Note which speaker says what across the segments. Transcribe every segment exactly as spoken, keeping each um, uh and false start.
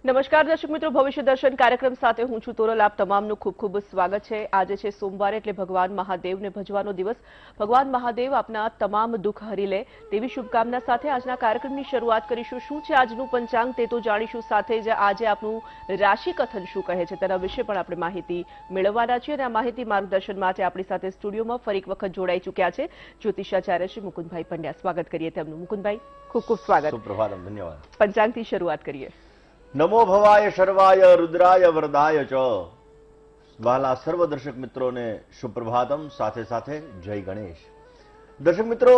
Speaker 1: નમસ્કાર દર્શક મિત્રો, ભવિષ્ય દર્શન કાર્યક્રમ સાથે હું છું તોરલ. આપ તમામનું ખૂબ ખૂબ સ્વાગત છે. આજે છે સોમવાર એટલે ભગવાન મહાદેવને ભજવાનો દિવસ. ભગવાન મહાદેવ આપના તમામ દુઃખ હરી લે તેવી શુભકામના સાથે આજના કાર્યક્રમની શરૂઆત કરીશું. શું છે આજનું પંચાંગ તે તો જાણીશું, સાથે જ આજે આપનું રાશિ કથન શું કહે છે તેના વિશે પણ આપણે માહિતી મેળવવાના છીએ. અને આ માહિતી માર્ગદર્શન માટે આપણી સાથે સ્ટુડિયોમાં ફરી એક વખત જોડાઈ ચૂક્યા છે જ્યોતિષાચાર્ય શ્રી મુકુંદભાઈ પંડ્યા. સ્વાગત કરીએ તેમનું. મુકુંદભાઈ, ખૂબ ખૂબ સ્વાગત.
Speaker 2: સુપ્રભાતમ. ધન્યવાદ.
Speaker 1: પંચાંગથી શરૂઆત કરીએ.
Speaker 2: નમો ભવાય શર્વાય રુદ્રાય વરદાય ચ. વાલા સર્વ દર્શક મિત્રોને સુપ્રભાતમ, સાથે સાથે જય ગણેશ. દર્શક મિત્રો,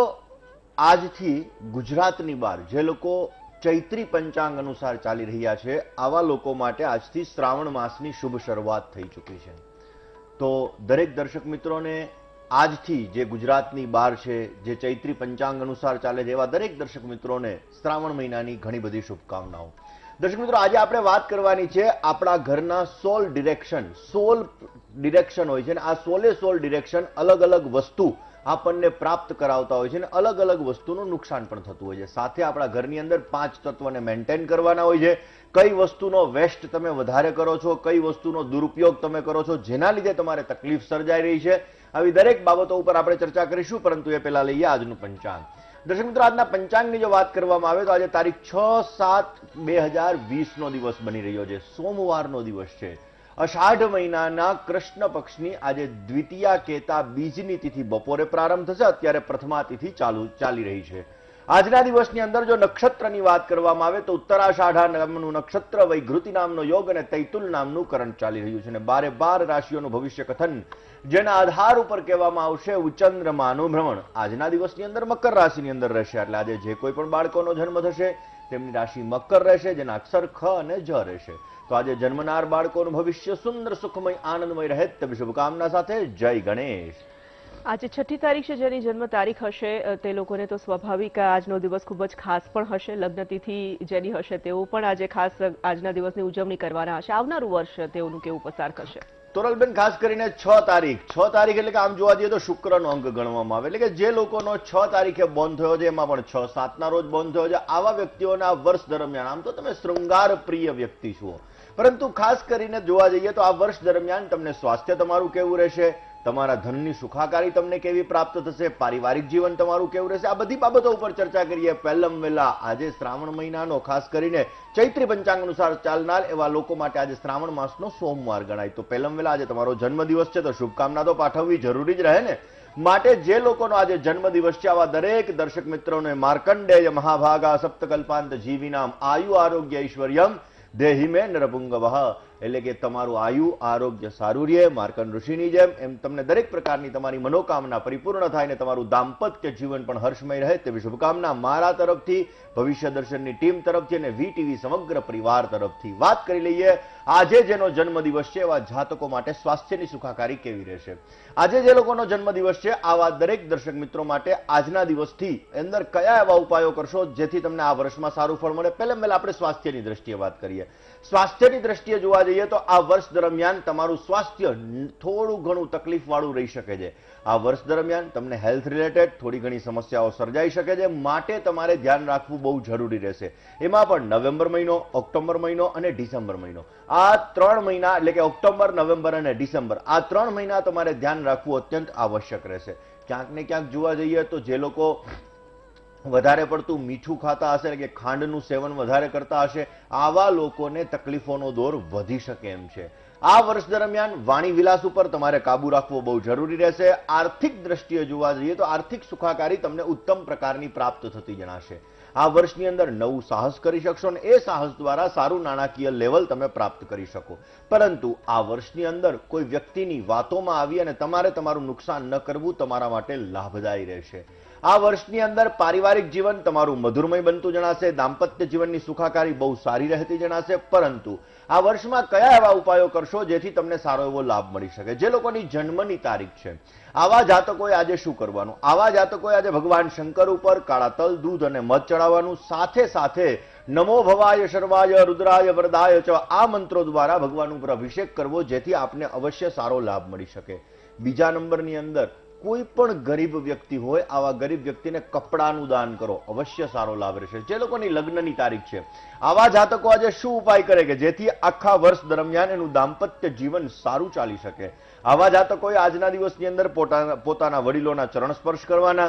Speaker 2: આજથી ગુજરાતની બહાર જે લોકો ચૈત્રી પંચાંગ અનુસાર ચાલી રહ્યા છે આવા લોકો માટે આજથી શ્રાવણ માસની શુભ શરૂઆત થઈ ચૂકી છે. તો દરેક દર્શક મિત્રોને આજથી જે ગુજરાતની બહાર છે, જે ચૈત્રી પંચાંગ અનુસાર ચાલે છે એવા દરેક દર્શક મિત્રોને શ્રાવણ મહિનાની ઘણી બધી શુભકામનાઓ. દર્શક મિત્રો, આજે આપણે વાત કરવાની છે આપણા ઘરના સોલ ડિરેક્શન. સોલ ડિરેક્શન હોય છે ને આ સોલે સોલ ડિરેક્શન અલગ અલગ વસ્તુ આપણને પ્રાપ્ત કરાવતા હોય છે અને અલગ અલગ વસ્તુનું નુકસાન પણ થતું હોય છે. સાથે આપણા ઘરની અંદર પાંચ તત્વને મેન્ટેન કરવાના હોય છે. કઈ વસ્તુનો વેસ્ટ તમે વધારે કરો છો, કઈ વસ્તુનો દુરુપયોગ તમે કરો છો જેના લીધે તમારે તકલીફ સર્જાઈ રહી છે, આવી દરેક બાબતો ઉપર આપણે ચર્ચા કરીશું. પરંતુ એ પહેલા લઈએ આજનું પંચાંગ. દર્શક મિત્રો, આજના પંચાંગની જો વાત કરવામાં આવે તો આજે તારીખ છ સાત બે હજાર વીસ નો દિવસ બની રહ્યો છે. સોમવારનો દિવસ છે. અષાઢ મહિનાના કૃષ્ણ પક્ષની આજે દ્વિતીયા કેતા બીજની તિથિ બપોરે પ્રારંભ થશે. અત્યારે પ્રથમા તિથિ ચાલુ ચાલી રહી છે. આજના દિવસની અંદર જો નક્ષત્રની વાત કરવામાં આવે તો ઉત્તરાષાઢા નામનું નક્ષત્ર, વૈઘૃતિ નામનો યોગ અને તૈતુલ નામનું કરંટ ચાલી રહ્યું છે. અને બારે બાર રાશિઓનું ભવિષ્ય કથન જેના આધાર ઉપર કહેવામાં આવશે ઉચંદ્રમાનું ભ્રમણ આજના દિવસની અંદર મકર રાશિની અંદર રહેશે. એટલે આજે જે કોઈ પણ બાળકોનો જન્મ થશે તેમની રાશિ મકર રહેશે, જેના અક્ષર ખ અને જ રહેશે. તો આજે જન્મનાર બાળકોનું ભવિષ્ય સુંદર, સુખમય, આનંદમય રહે તેવી શુભકામના સાથે જય ગણેશ.
Speaker 1: આજે છઠ્ઠી તારીખ છે, જેની જન્મ તારીખ હશે તે લોકોને તો સ્વાભાવિક આજનો દિવસ ખૂબ જ ખાસ પણ હશે. લગ્ન તિથિ જેની હશે તેઓ પણ આજે ખાસ આજના દિવસની ઉજવણી કરવાના હશે. આવનારું વર્ષ તેઓનું કેવું પસાર કરશે?
Speaker 2: તોરલબેન, ખાસ કરીને છ તારીખ છ તારીખ એટલે કે આમ જોવા જઈએ તો શુક્રનો અંક ગણવામાં આવે. એટલે કે જે લોકોનો છ તારીખે બોર્ન થયો છે, એમાં પણ છ સાતના રોજ બોર્ન થયો છે, આવા વ્યક્તિઓના વર્ષ દરમિયાન આમ તો તમે શૃંગાર પ્રિય વ્યક્તિ છો, પરંતુ ખાસ કરીને જોવા જઈએ તો આ વર્ષ દરમિયાન તમને સ્વાસ્થ્ય તમારું કેવું રહેશે, તમારા ધનની સુખાકારી તમને કેવી પ્રાપ્ત થશે, પારિવારિક જીવન તમારું કેવું રહેશે, આ બધી બાબતો ઉપર ચર્ચા કરીએ. પહેલમ વેલા આજે શ્રાવણ મહિનાનો ખાસ કરીને ચૈત્રી પંચાંગ અનુસાર ચાલનાર એવા લોકો માટે આજે શ્રાવણ માસનો સોમવાર ગણાય. તો પહેલમ વેલા આજે તમારો જન્મદિવસ છે તો શુભકામના તો પાઠવવી જરૂરી જ રહે ને. માટે જે લોકોનો આજે જન્મદિવસ છે આવા દરેક દર્શક મિત્રોને માર્કંડેય મહાભાગા સપ્તકલ્પાંત જીવીનામ આયુ આરોગ્ય ઐશ્વર્યમ દેહી મે નરપુંગવઃ. એટલે કે તમારું આયુ આરોગ્ય સારું રહે, માર્કંડ ઋષિની જેમ એમ તમને દરેક પ્રકારની તમારી મનોકામના પરિપૂર્ણ થાય ને તમારું દાંપત્ય જીવન પણ હર્ષમય રહે તેવી શુભકામના મારા તરફથી, ભવિષ્ય દર્શનની ટીમ તરફથી અને વી ટીવી સમગ્ર પરિવાર તરફથી. વાત કરી લઈએ આજે જેનો જન્મદિવસ છે એવા જાતકો માટે સ્વાસ્થ્યની સુખાકારી કેવી રહેશે. આજે જે લોકોનો જન્મદિવસ છે આવા દરેક દર્શક મિત્રો માટે આજના દિવસથી અંદર કયા એવા ઉપાયો કરશો જેથી તમને આ વર્ષમાં સારું ફળ મળે. પહેલા પહેલા આપણે સ્વાસ્થ્યની દ્રષ્ટિએ વાત કરીએ. સ્વાસ્થ્યની દ્રષ્ટિએ જોવા જઈએ તો આ વર્ષ દરમિયાન તમારું સ્વાસ્થ્ય થોડું ઘણું તકલીફ વાળું રહી શકે છે. આ વર્ષ દરમિયાન તમને હેલ્થ રિલેટેડ થોડી ઘણી સમસ્યાઓ સર્જાઈ શકે છે, માટે તમારે ધ્યાન રાખવું બહુ જરૂરી રહેશે. એમાં પણ નવેમ્બર મહિનો, ઓક્ટોબર મહિનો અને ડિસેમ્બર મહિનો, આ ત્રણ મહિના એટલે કે ઓક્ટોબર, નવેમ્બર અને ડિસેમ્બર, આ ત્રણ મહિના તમારે ધ્યાન રાખવું અત્યંત આવશ્યક રહેશે. ક્યાંક ને ક્યાંક જોવા જઈએ તો જે લોકો વધારે પડતું મીઠું ખાતા હશે કે ખાંડનું સેવન વધારે કરતા હશે આવા લોકોને તકલીફોનો દોર વધી શકે એમ છે. આ વર્ષ દરમિયાન વાણી વિલાસ ઉપર તમારે કાબુ રાખવો બહુ જરૂરી રહેશે. આર્થિક દ્રષ્ટિએ જોવા જઈએ તો આર્થિક સુખાકારી તમને ઉત્તમ પ્રકારની પ્રાપ્ત થતી જણાશે. આ વર્ષની અંદર નવું સાહસ કરી શકશો અને એ સાહસ દ્વારા સારું નાણાકીય લેવલ તમે પ્રાપ્ત કરી શકો. પરંતુ આ વર્ષની અંદર કોઈ વ્યક્તિની વાતોમાં આવી અને તમારે તમારું નુકસાન ન કરવું તમારા માટે લાભદાયી રહેશે. આ વર્ષની અંદર પારિવારિક જીવન તમારું મધુરમય બનતું જણાશે, દાંપત્ય જીવનની સુખાકારી બહુ સારી રહેતી જણાશે. પરંતુ આ વર્ષમાં કયા એવા ઉપાયો કરશો જેથી તમને સારો એવો લાભ મળી શકે? જે લોકોની જન્મની તારીખ છે આવા જાતકોએ આજે શું કરવાનું? આવા જાતકોએ આજે ભગવાન શંકર ઉપર કાળા તલ, દૂધ અને મધ ચડાવવાનું. સાથે સાથે નમો ભવાય શર્વાય રુદ્રાય વરદાય ચ આ મંત્રો દ્વારા ભગવાન ઉપર અભિષેક કરવો જેથી આપને અવશ્ય સારો લાભ મળી શકે. બીજા નંબરની અંદર કોઈ પણ ગરીબ વ્યક્તિ હોય આવા ગરીબ વ્યક્તિને કપડાનું દાન કરો, અવશ્ય સારો લાભ રહેશે. જે લોકોની લગ્નની તારીખ છે આવા જાતકો આજે શું ઉપાય કરે કે જેથી આખા વર્ષ દરમિયાન એનું દાંપત્ય જીવન સારું ચાલી શકે? આવા જાતકોએ આજના દિવસની અંદર પોતાના પોતાના વડીલોના ચરણ સ્પર્શ કરવાના,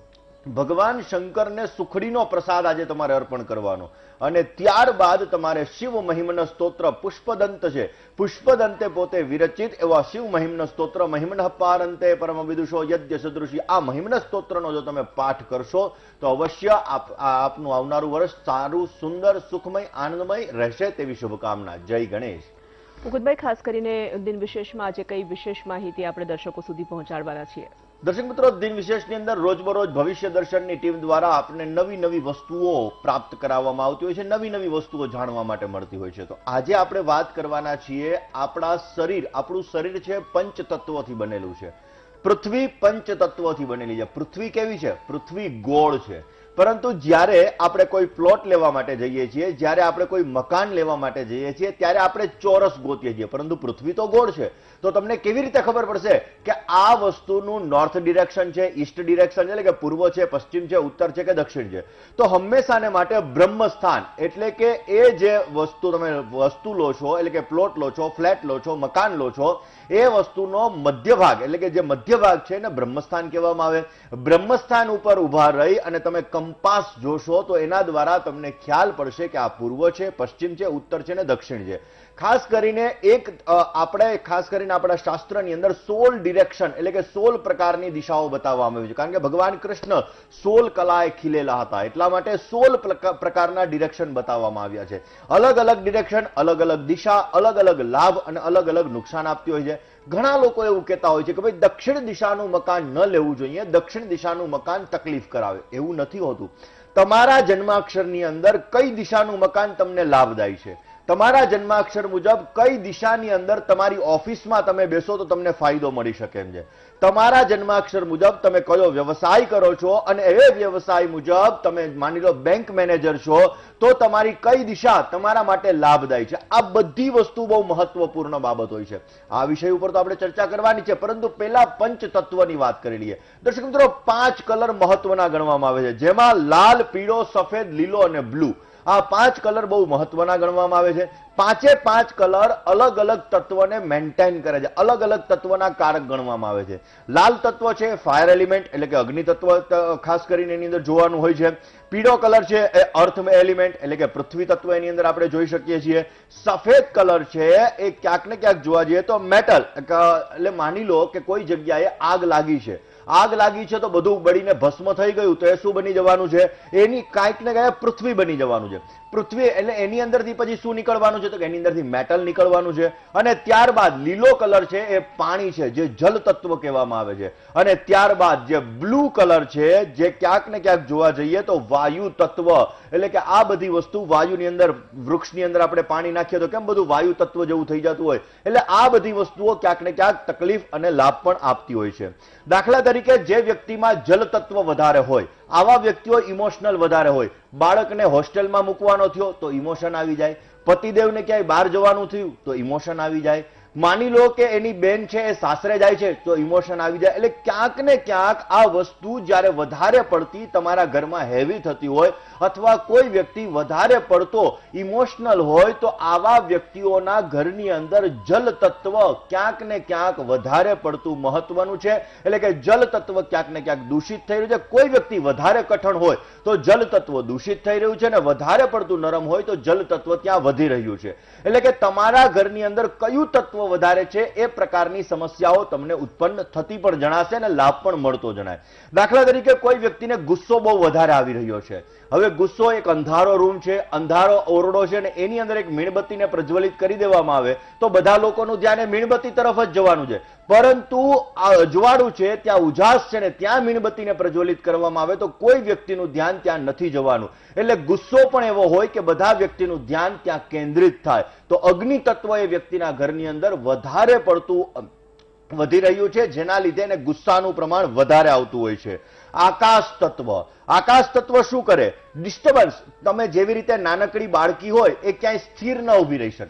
Speaker 2: ભગવાન શંકરને સુખડીનો પ્રસાદ આજે તમારે અર્પણ કરવાનો અને ત્યારબાદ તમારે શિવ મહિમ્ન સ્તોત્ર પુષ્પદંત છે, પુષ્પદંતે પોતે વિરચિત એવા શિવ મહિમ્ન સ્તોત્ર મહિમ્ન પારંતે પરમ વિદુષો યજ્ઞ સદૃશી આ મહિમ્ન સ્તોત્રનો જો તમે પાઠ કરશો તો અવશ્ય આપ આપનું આવનારું વર્ષ સારું, સુંદર, સુખમય, આનંદમય રહેશે તેવી શુભકામના. જય ગણેશ.
Speaker 1: મુકુંદભાઈ, ખાસ કરીને દિન વિશેષમાં આજે કઈ વિશેષ માહિતી આપણે દર્શકો સુધી પહોંચાડવાના છીએ?
Speaker 2: દર્શક મિત્રો, દિન વિશેષની અંદર રોજબરોજ ભવિષ્ય દર્શનની ટીમ દ્વારા આપને નવી નવી વસ્તુઓ પ્રાપ્ત કરાવવામાં આવતી હોય છે, નવી નવી વસ્તુઓ જાણવા માટે મળતી હોય છે. તો આજે આપણે વાત કરવાના છીએ આપણા શરીર આપણું શરીર છે પંચ તત્વોથી બનેલું છે. પૃથ્વી પંચ તત્વોથી બનેલી છે. પૃથ્વી કેવી છે? પૃથ્વી ગોળ છે. પરંતુ જ્યારે આપણે કોઈ પ્લોટ લેવા માટે જઈએ છીએ, જ્યારે આપણે કોઈ મકાન લેવા માટે જઈએ છીએ ત્યારે આપણે ચોરસ ગોતીએ છીએ, પરંતુ પૃથ્વી તો ગોળ છે. તો તમને કેવી રીતે ખબર પડશે કે આ વસ્તુનું નોર્થ ડિરેક્શન છે, ઈસ્ટ ડિરેક્શન છે, એટલે કે પૂર્વ છે, પશ્ચિમ છે, ઉત્તર છે કે દક્ષિણ છે? તો હંમેશાને માટે બ્રહ્મસ્થાન એટલે કે એ જે વસ્તુ તમે વસ્તુ લો છો, એટલે કે પ્લોટ લો છો, ફ્લેટ લો છો, મકાન લો છો, એ વસ્તુનો મધ્ય ભાગ એટલે કે જે મધ્ય ભાગ છે એને બ્રહ્મસ્થાન કહેવામાં આવે. બ્રહ્મસ્થાન ઉપર ઉભા રહી અને તમે કંપાસ જોશો તો એના દ્વારા તમને ખ્યાલ પડશે કે આ પૂર્વ છે, પશ્ચિમ છે, ઉત્તર છે ને દક્ષિણ છે. ખાસ કરીને એક આપણે ખાસ કરીને આપણા શાસ્ત્રની અંદર સોળ ડિરેક્શન એટલે કે સોળ પ્રકારની દિશાઓ બતાવવામાં આવી છે, કારણ કે ભગવાન કૃષ્ણ સોળ કલાએ ખીલેલા હતા, એટલા માટે સોળ પ્રકારના ડિરેક્શન બતાવવામાં આવ્યા છે. અલગ અલગ ડિરેક્શન, અલગ અલગ દિશા, અલગ અલગ લાભ અને અલગ અલગ નુકસાન આપતી હોય છે. ઘણા લોકો એવું કહેતા હોય છે કે ભાઈ દક્ષિણ દિશાનું મકાન ન લેવું જોઈએ, દક્ષિણ દિશાનું મકાન તકલીફ કરાવે. એવું નથી હોતું. તમારા જન્માક્ષરની અંદર કઈ દિશાનું મકાન તમને લાભદાયી છે, તમારા જન્માક્ષર મુજબ કઈ દિશાની અંદર તમારી ઓફિસમાં તમે બેસો તો તમને ફાયદો મળી શકે એમ છે. તમારા જન્માક્ષર મુજબ તમે કયો વ્યવસાય કરો છો અને એ વ્યવસાય મુજબ તમે માની લો બેંક મેનેજર છો તો તમારી કઈ દિશા તમારા માટે લાભદાયી છે. આ બધી વસ્તુ બહુ મહત્વપૂર્ણ બાબત હોય છે. આ વિષય ઉપર તો આપણે ચર્ચા કરવાની છે, પરંતુ પહેલા પંચ તત્વની વાત કરી લઈએ. દર્શક મિત્રો, પાંચ કલર મહત્વના ગણવામાં આવે છે, જેમાં લાલ, પીળો, સફેદ, લીલો અને બ્લુ આ પાંચ કલર બહુ મહત્વના ગણવામાં આવે છે. પાંચે પાંચ કલર અલગ અલગ તત્વને મેન્ટેન કરે છે, અલગ અલગ તત્વના કારક ગણવામાં આવે છે. લાલ તત્વ છે ફાયર એલિમેન્ટ એટલે કે અગ્નિ તત્વ ખાસ કરીને એની અંદર જોવાનું હોય છે. પીળો કલર છે એ અર્થ એલિમેન્ટ એટલે કે પૃથ્વી તત્વ એની અંદર આપણે જોઈ શકીએ છીએ. સફેદ કલર છે એ ક્યાંક ને ક્યાંક જોવા જઈએ તો મેટલ એટલે માની લો કે કોઈ જગ્યાએ આગ લાગી છે, આગ લાગી છે તો બધું બળીને ભસ્મ થઈ ગયું તો એ શું બની જવાનું છે? એની કાંઈક ને કાંઈક પૃથ્વી બની જવાનું છે. પૃથ્વી એટલે એની અંદરથી પછી શું નીકળવાનું છે? તો એની અંદરથી મેટલ નીકળવાનું છે. અને ત્યારબાદ લીલો કલર છે એ પાણી છે, જે જલ તત્વ કહેવામાં આવે છે. અને ત્યારબાદ જે બ્લુ કલર છે જે ક્યાંક ને ક્યાંક જોવા જઈએ તો વાયુ તત્વ એટલે કે આ બધી વસ્તુ વાયુની અંદર, વૃક્ષની અંદર આપણે પાણી નાખીએ તો કેમ બધું વાયુ તત્વ જેવું થઈ જતું હોય, એટલે આ બધી વસ્તુઓ ક્યાંક ને ક્યાંક તકલીફ અને લાભ પણ આપતી હોય છે. દાખલા તરીકે જે વ્યક્તિમાં જલ તત્વ વધારે હોય આવા વ્યક્તિઓ ઇમોશનલ વધારે હોય. બાળકને હોસ્ટેલમાં મૂકવાનો થયો તો ઇમોશન આવી જાય, પતિદેવને ક્યાંય બહાર જવાનું થયું તો ઇમોશન આવી જાય, માની લો કે એની બેન છે એ સાસરે જાય છે તો ઇમોશન આવી જાય. એટલે ક્યાંક ને ક્યાંક આ વસ્તુ જ્યારે વધારે પડતી તમારા ઘરમાં હેવી થતી હોય અથવા કોઈ વ્યક્તિ વધારે પડતો ઇમોશનલ હોય તો આવા વ્યક્તિઓના ઘરની અંદર જલ તત્વ ક્યાંક ને ક્યાંક વધારે પડતું મહત્વનું છે. એટલે કે જલ તત્વ ક્યાંક ને ક્યાંક દૂષિત થઈ રહ્યું છે. કોઈ વ્યક્તિ વધારે કઠણ હોય તો જલ તત્વ દૂષિત થઈ રહ્યું છે, અને વધારે પડતું નરમ હોય તો જલ તત્વ ત્યાં વધી રહ્યું છે. એટલે કે તમારા ઘરની અંદર કયું તત્વ વધારે છે એ પ્રકારની સમસ્યાઓ તમને ઉત્પન્ન થતી પણ જણાશે અને લાભ પણ મળતો જણાય. દાખલા તરીકે કોઈ વ્યક્તિને ગુસ્સો બહુ વધારે આવી રહ્યો છે. હવે ગુસ્સો એક અંધારો રૂમ છે, અંધારો ઓરડો છે, અને એની અંદર એક મીણબત્તીને પ્રજ્વલિત કરી દેવામાં આવે તો બધા લોકોનું ધ્યાન એ મીણબત્તી તરફ જ જવાનું છે. પરંતુ આ અજવાળું છે, ત્યાં ઉજાસ છે ને ત્યાં મીણબત્તીને પ્રજ્વલિત કરવામાં આવે તો કોઈ વ્યક્તિનું ધ્યાન ત્યાં નથી જવાનું. એટલે ગુસ્સો પણ એવો હોય કે બધા વ્યક્તિનું ધ્યાન ત્યાં કેન્દ્રિત થાય. તો અગ્નિ તત્વ એ વ્યક્તિના ઘરની અંદર વધારે પડતું વધી રહ્યું છે, જેના લીધે એને ગુસ્સાનું પ્રમાણ વધારે આવતું હોય છે. આકાશ તત્વ, આકાશ તત્વ શું કરે? ડિસ્ટર્બન્સ. તમે જેવી રીતે નાનકડી બાળકી હોય એ ક્યાંય સ્થિર ન ઊભી રહી શકે,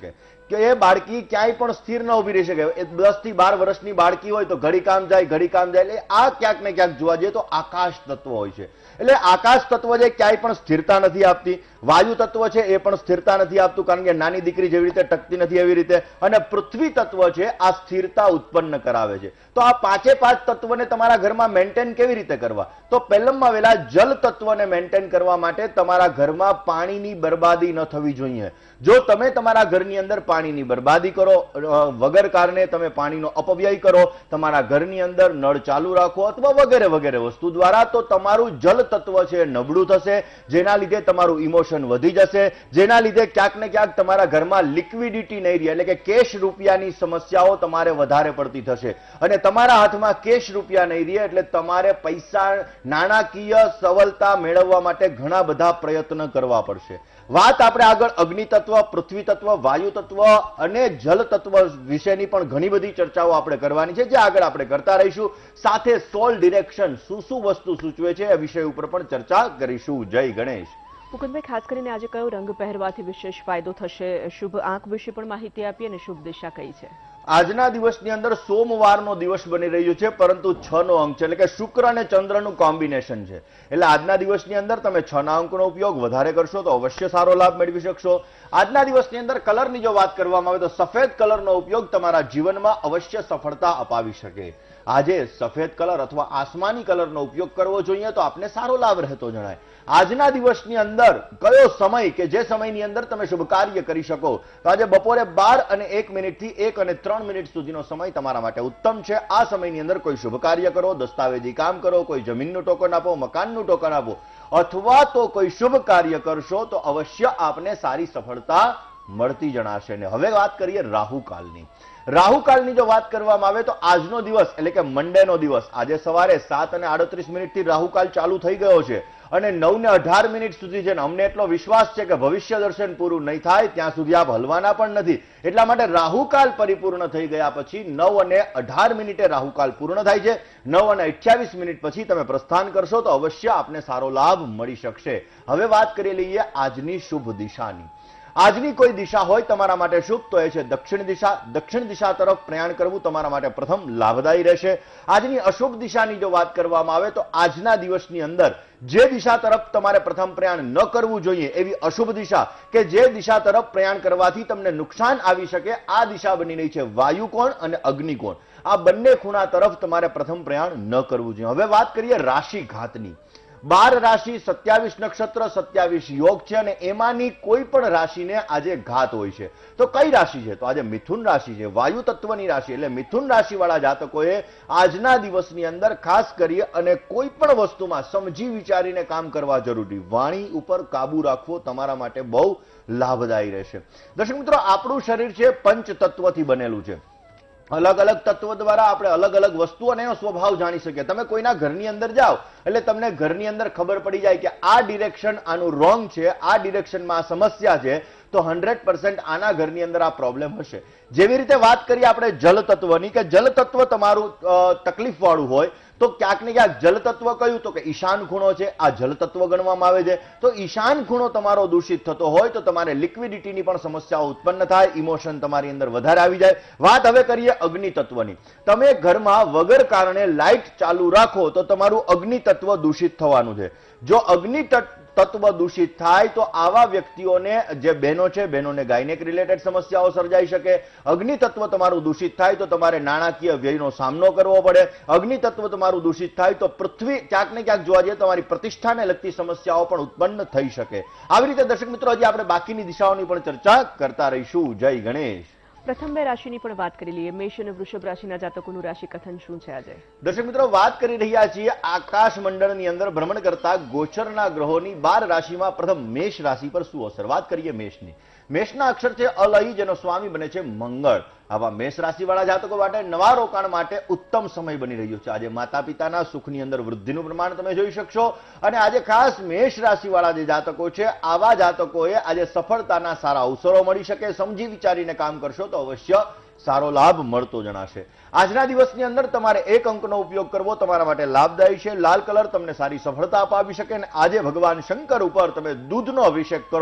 Speaker 2: કે એ બાળકી ક્યાંય પણ સ્થિર ન ઉભી રહી શકે. એ દસ થી બાર વર્ષની બાળકી હોય તો ઘડી કામ જાય ઘડી કામ જાય. એટલે આ ક્યાંક ને ક્યાંક જોવા જઈએ તો આકાશ તત્વ હોય છે. એટલે આકાશ તત્વ જે ક્યાંય પણ સ્થિરતા નથી આપતી. વાયુ તત્વ છે એ પણ સ્થિરતા નથી આપતું, કારણ કે નાની દીકરી જેવી રીતે ટકતી નથી એવી રીતે. અને પૃથ્વી તત્વ છે આ સ્થિરતા ઉત્પન્ન કરાવે છે. તો આ પાંચે પાંચ તત્વને તમારા ઘરમાં મેન્ટેન કેવી રીતે કરવા? તો પહેલામાં વેલા જલ તત્વને મેન્ટેન કરવા માટે તમારા ઘરમાં પાણીની બરબાદી ન થવી જોઈએ. જો તમે તમારા ઘરની અંદર પાણીની બરબાદી કરો, વગર કારણે તમે પાણીનો અપવ્યય કરો, તમારા ઘરની અંદર નળ ચાલુ રાખો અથવા વગેરે વગેરે વસ્તુ દ્વારા, તો તમારું જલ તત્વ છે નબળું થશે, જેના લીધે તમારું ઇમોશન વધી જશે, જેના લીધે ક્યાંક ને ક્યાંક તમારા ઘરમાં લિક્વિડિટી નહીં રહે, એટલે કે કેશ રૂપિયાની સમસ્યાઓ તમારે વધારે પડતી થશે. અને તમારા હાથમાં કેશ રૂપિયા નહીં રહે એટલે તમારે પૈસા નાણાકીય સવલતા મેળવવા માટે ઘણા બધા પ્રયત્ન કરવા પડશે. વાત આપણે આગળ અગ્નિ તત્વ, પૃથ્વી તત્વ, વાયુ તત્વ અને જલ તત્વ વિશેની પણ ઘણી બધી ચર્ચાઓ આપણે કરવાની છે, જે આગળ આપણે કરતા રહીશું. સાથે સોલ ડિરેક્શન શું શું વસ્તુ સૂચવે છે એ વિષય ઉપર પણ ચર્ચા કરીશું. જય ગણેશ.
Speaker 1: મુકુંદભાઈ, ખાસ કરીને આજે કયો રંગ પહેરવાથી વિશેષ ફાયદો થશે? શુભ આંખ વિશે પણ માહિતી આપી અને શુભ દિશા કઈ છે?
Speaker 2: આજના દિવસની અંદર સોમવારનો દિવસ બની રહ્યો છે, પરંતુ છ નો અંક છે, એટલે કે શુક્ર અને ચંદ્રનું કોમ્બિનેશન છે. એટલે આજના દિવસની અંદર તમે છ ના અંકનો ઉપયોગ વધારે કરશો તો અવશ્ય સારો લાભ મેળવી શકશો. આજના દિવસની અંદર કલરની જો વાત કરવામાં આવે તો સફેદ કલરનો ઉપયોગ તમારા જીવનમાં અવશ્ય સફળતા અપાવી શકે. આજે સફેદ કલર અથવા આસમાની કલરનો ઉપયોગ કરવો જોઈએ તો આપને સારો લાભ રહેતો જણાય. આજના દિવસની અંદર કયો સમય કે જે સમયની અંદર તમે શુભ કાર્ય કરી શકો? તો આજે બપોરે બાર અને એક મિનિટ થી એક અને ત્રણ મિનિટ સુધીનો સમય તમારા માટે ઉત્તમ છે. આ સમયની અંદર કોઈ શુભ કાર્ય કરો, દસ્તાવેજી કામ કરો, કોઈ જમીનનું ટોકન આપો, મકાનનું ટોકન આપો, અથવા તો કોઈ શુભ કાર્ય કરશો તો અવશ્ય આપને સારી સફળતા મળતી જણાશે. ને હવે વાત કરીએ રાહુકાલની. રાહુકાલની જો વાત કરવામાં આવે તો આજનો દિવસ એટલે કે મંડેનો દિવસ, આજે સવારે સાત અને આડત્રીસ મિનિટ થી રાહુકાલ ચાલુ થઈ ગયો છે અને નવ ને અઢાર મિનિટ સુધી છે. અમને એટલો વિશ્વાસ છે કે ભવિષ્ય દર્શન પૂરું નહીં થાય ત્યાં સુધી આપ હલવાના પણ નથી. એટલા માટે રાહુકાલ પરિપૂર્ણ થઈ ગયા પછી નવ અને અઢાર મિનિટે રાહુકાલ પૂર્ણ થાય છે. નવ અને અઠ્યાવીસ મિનિટ પછી તમે પ્રસ્થાન કરશો તો અવશ્ય આપને સારો લાભ મળી શકશે. હવે વાત કરી લઈએ આજની શુભ દિશાની. આજની કોઈ દિશા હોય તમારા માટે શુભ તો એ છે દક્ષિણ દિશા. દક્ષિણ દિશા તરફ પ્રયાણ કરવું તમારા માટે પ્રથમ લાભદાયી રહેશે. આજની અશુભ દિશાની જો વાત કરવામાં આવે તો આજના દિવસની અંદર જે દિશા તરફ તમારે પ્રથમ પ્રયાણ ન કરવું જોઈએ એવી અશુભ દિશા કે જે દિશા તરફ પ્રયાણ કરવાથી તમને નુકસાન આવી શકે, આ દિશા બની રહી છે વાયુકોણ અને અગ્નિકોણ. આ બંને ખૂણા તરફ તમારે પ્રથમ પ્રયાણ ન કરવું જોઈએ. હવે વાત કરીએ રાશિઘાતની. બાર રાશિ, સત્યાવીસ નક્ષત્ર, સત્યાવીસ યોગ છે અને એમાંની કોઈ પણ રાશિને આજે ઘાત હોય છે. તો કઈ રાશિ છે? તો આજે મિથુન રાશિ છે, વાયુ તત્વની રાશિ. એટલે મિથુન રાશિ વાળા જાતકોએ આજના દિવસની અંદર ખાસ કરી અને કોઈ પણ વસ્તુમાં સમજી વિચારીને કામ કરવા જરૂરી. વાણી ઉપર કાબુ રાખવો તમારા માટે બહુ લાભદાયી રહેશે. દર્શક મિત્રો, આપણું શરીર છે પંચ તત્વથી બનેલું છે. અલગ અલગ તત્વ દ્વારા આપણે અલગ અલગ વસ્તુઓ અને એનો સ્વભાવ જાણી શકીએ. તમે કોઈના ઘરની અંદર જાઓ એટલે તમને ઘરની અંદર ખબર પડી જાય કે આ ડિરેક્શન આનું રોંગ છે, આ ડિરેક્શનમાં આ સમસ્યા છે, તો હંડ્રેડ પર્સન્ટ આના ઘરની અંદર આ પ્રોબ્લેમ હશે. જેવી રીતે વાત કરીએ આપણે જલ તત્વની, કે જલ તત્વ તમારું તકલીફ વાળું હોય તો ક્યાંક ને ક્યાંક જલ તત્વ કયું? તો કે ઈશાન ખૂણો છે, આ જલ તત્વ ગણવામાં આવે છે. તો ઈશાન ખૂણો તમારો દૂષિત થતો હોય તો તમારે લિક્વિડિટીની પણ સમસ્યાઓ ઉત્પન્ન થાય, ઇમોશન તમારી અંદર વધારે આવી જાય. વાત હવે કરીએ અગ્નિ તત્વની. તમે ઘરમાં વગર કારણે લાઇટ ચાલુ રાખો તો તમારું અગ્નિ તત્વ દૂષિત થવાનું છે. જો અગ્નિ તત્વ દૂષિત થાય તો આવા વ્યક્તિઓને, જે બહેનો છે, બહેનોને ગાયનેક રિલેટેડ સમસ્યાઓ સર્જાઈ શકે. અગ્નિ તત્વ તમારું દૂષિત થાય તો તમારે નાણાકીય વ્યયનો સામનો કરવો પડે. અગ્નિ તત્વ તમારું દૂષિત થાય તો પૃથ્વી ક્યાંક ને ક્યાંક જોવા જઈએ તમારી પ્રતિષ્ઠાને લગતી સમસ્યાઓ પણ ઉત્પન્ન થઈ શકે. આવી રીતે દર્શક મિત્રો હજી આપણે બાકીની દિશાઓની પણ ચર્ચા કરતા રહીશું. જય ગણેશ.
Speaker 1: પ્રથમ બે રાશિની પણ વાત કરી લઈએ. મેષ અને વૃષભ રાશિના જાતકોનું રાશિ કથન શું છે આજે?
Speaker 2: દર્શક મિત્રો, વાત કરી રહ્યા છીએ આકાશ મંડળની અંદર ભ્રમણ કરતા ગોચરના ગ્રહોની બાર રાશિમાં પ્રથમ મેષ રાશિ પર શું અસર. વાત કરીએ મેષની. મેષના અક્ષર છે અલય, જેનો સ્વામી બને છે મંગળ. આવા મેષ રાશિવાળા જાતકો માટે નવા રોકાણ માટે ઉત્તમ સમય બની રહ્યો છે. આજે માતા પિતાના સુખની અંદર વૃદ્ધિનું પ્રમાણ તમે જોઈ શકશો. અને આજે ખાસ મેષ રાશિવાળા જે જાતકો છે આવા જાતકોએ આજે સફળતાના સારા અવસરો મળી શકે. સમજી વિચારીને કામ કરશો તો અવશ્ય સારો લાભ મળતો જણાશે. આજના દિવસની અંદર તમારે એક અંકનો ઉપયોગ કરવો તમારા માટે લાભદાયી છે. લાલ કલર તમને સારી સફળતા અપાવી શકે. અને આજે ભગવાન શંકર ઉપર તમે દૂધનો અભિષેક કરો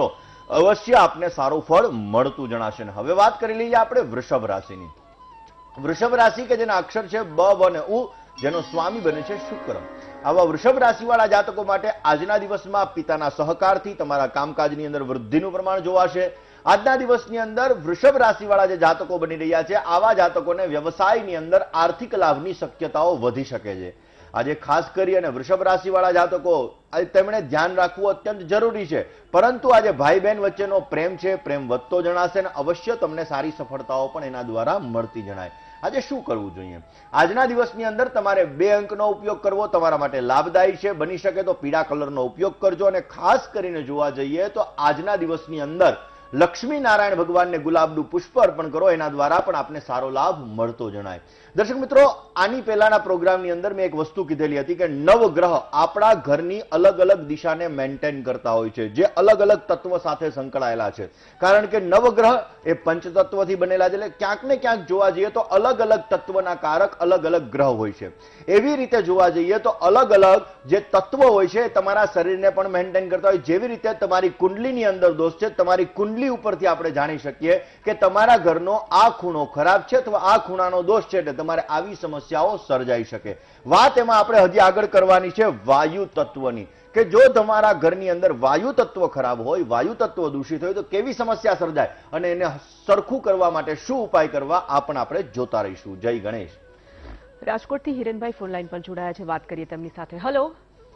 Speaker 2: અવશ્ય આપને સારું ફળ મળતું જણાશે. હવે વાત કરી લઈએ આપણે વૃષભ રાશિની. વૃષભ રાશિ કે જેના અક્ષર છે બ વ અને ઉ, જેનો સ્વામી બને છે શુક્ર. આવા વૃષભ રાશિવાળા જાતકો માટે આજના દિવસમાં પિતાના સહકારથી તમારા કામકાજની અંદર વૃદ્ધિનું પ્રમાણ જોવાશે. આજના દિવસની અંદર વૃષભ રાશિવાળા જે જાતકો બની રહ્યા છે, આવા જાતકોને વ્યવસાયની અંદર આર્થિક લાભની શક્યતાઓ વધી શકે છે. આજે ખાસ કરી અને વૃષભ રાશિવાળા જાતકો તેમણે ધ્યાન રાખવું અત્યંત જરૂરી છે. પરંતુ આજે ભાઈ બહેન વચ્ચેનો પ્રેમ છે, પ્રેમ વધતો જણાશે અને અવશ્ય તમને સારી સફળતાઓ પણ એના દ્વારા મળતી જણાય. આજે શું કરવું જોઈએ? આજના દિવસની અંદર તમારે બે અંકનો ઉપયોગ કરવો તમારા માટે લાભદાયી છે. બની શકે તો પીળા કલરનો ઉપયોગ કરજો. અને ખાસ કરીને જોવા જઈએ તો આજના દિવસની અંદર લક્ષ્મી નારાયણ ભગવાનને ગુલાબનું પુષ્પ અર્પણ કરો, એના દ્વારા પણ આપને સારો લાભ મળતો જણાય. દર્શક મિત્રો, આની પહેલાના પ્રોગ્રામની અંદર મેં એક વસ્તુ કીધેલી હતી કે નવગ્રહ આપણા ઘરની અલગ અલગ દિશાને મેન્ટેન કરતા હોય છે, જે અલગ અલગ તત્વ સાથે સંકળાયેલા છે. કારણ કે નવગ્રહ એ પંચતત્વથી બનેલા છે, એટલે ક્યાંક ને ક્યાંક જોવા જઈએ તો અલગ અલગ તત્વના કારક અલગ અલગ ગ્રહ હોય છે. એવી રીતે જોવા જઈએ તો અલગ અલગ જે તત્વ હોય છે તમારા શરીરને પણ મેન્ટેન કરતા હોય. જેવી રીતે તમારી કુંડલીની અંદર દોષ છે, તમારી કુંડલી ઉપરથી આપણે જાણી શકીએ કે તમારા ઘરનો આ ખૂણો ખરાબ છે અથવા આ ખૂણાનો દોષ છે, એટલે તમારે આવી સમસ્યાઓ સર્જાઈ શકે. વાત એમાં આપણે હજી આગળ કરવાની છે વાયુ તત્વની, કે જો તમારા ઘરની અંદર વાયુ તત્વ ખરાબ હોય, વાયુ તત્વ દૂષિત હોય તો કેવી સમસ્યા સર્જાય અને એને સરખું કરવા માટે શું ઉપાય કરવા, આ પણ આપણે જોતા રહીશું. જય ગણેશ.
Speaker 1: રાજકોટથી હિરેનભાઈ ફોન લાઈન પર જોડાયા છે, વાત કરીએ તેમની સાથે. હેલો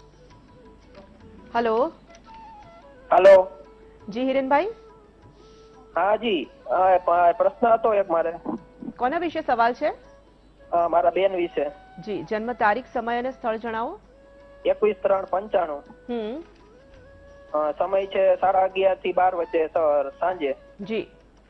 Speaker 1: હેલો
Speaker 3: હેલો
Speaker 1: જી હિરેનભાઈ.
Speaker 3: હા જી, પ્રશ્ન હતો એક મારે.
Speaker 1: કોના વિશે સવાલ છે?
Speaker 3: મારા બેન વિશે.
Speaker 1: જી, જન્મ તારીખ, સમય અને સ્થળ જણાવો.
Speaker 3: એકવીસ ત્રણ પંચાણું.
Speaker 1: હમ
Speaker 3: સમય છે સાડા અગિયાર થી બાર વચ્ચે સાંજે.
Speaker 1: જી.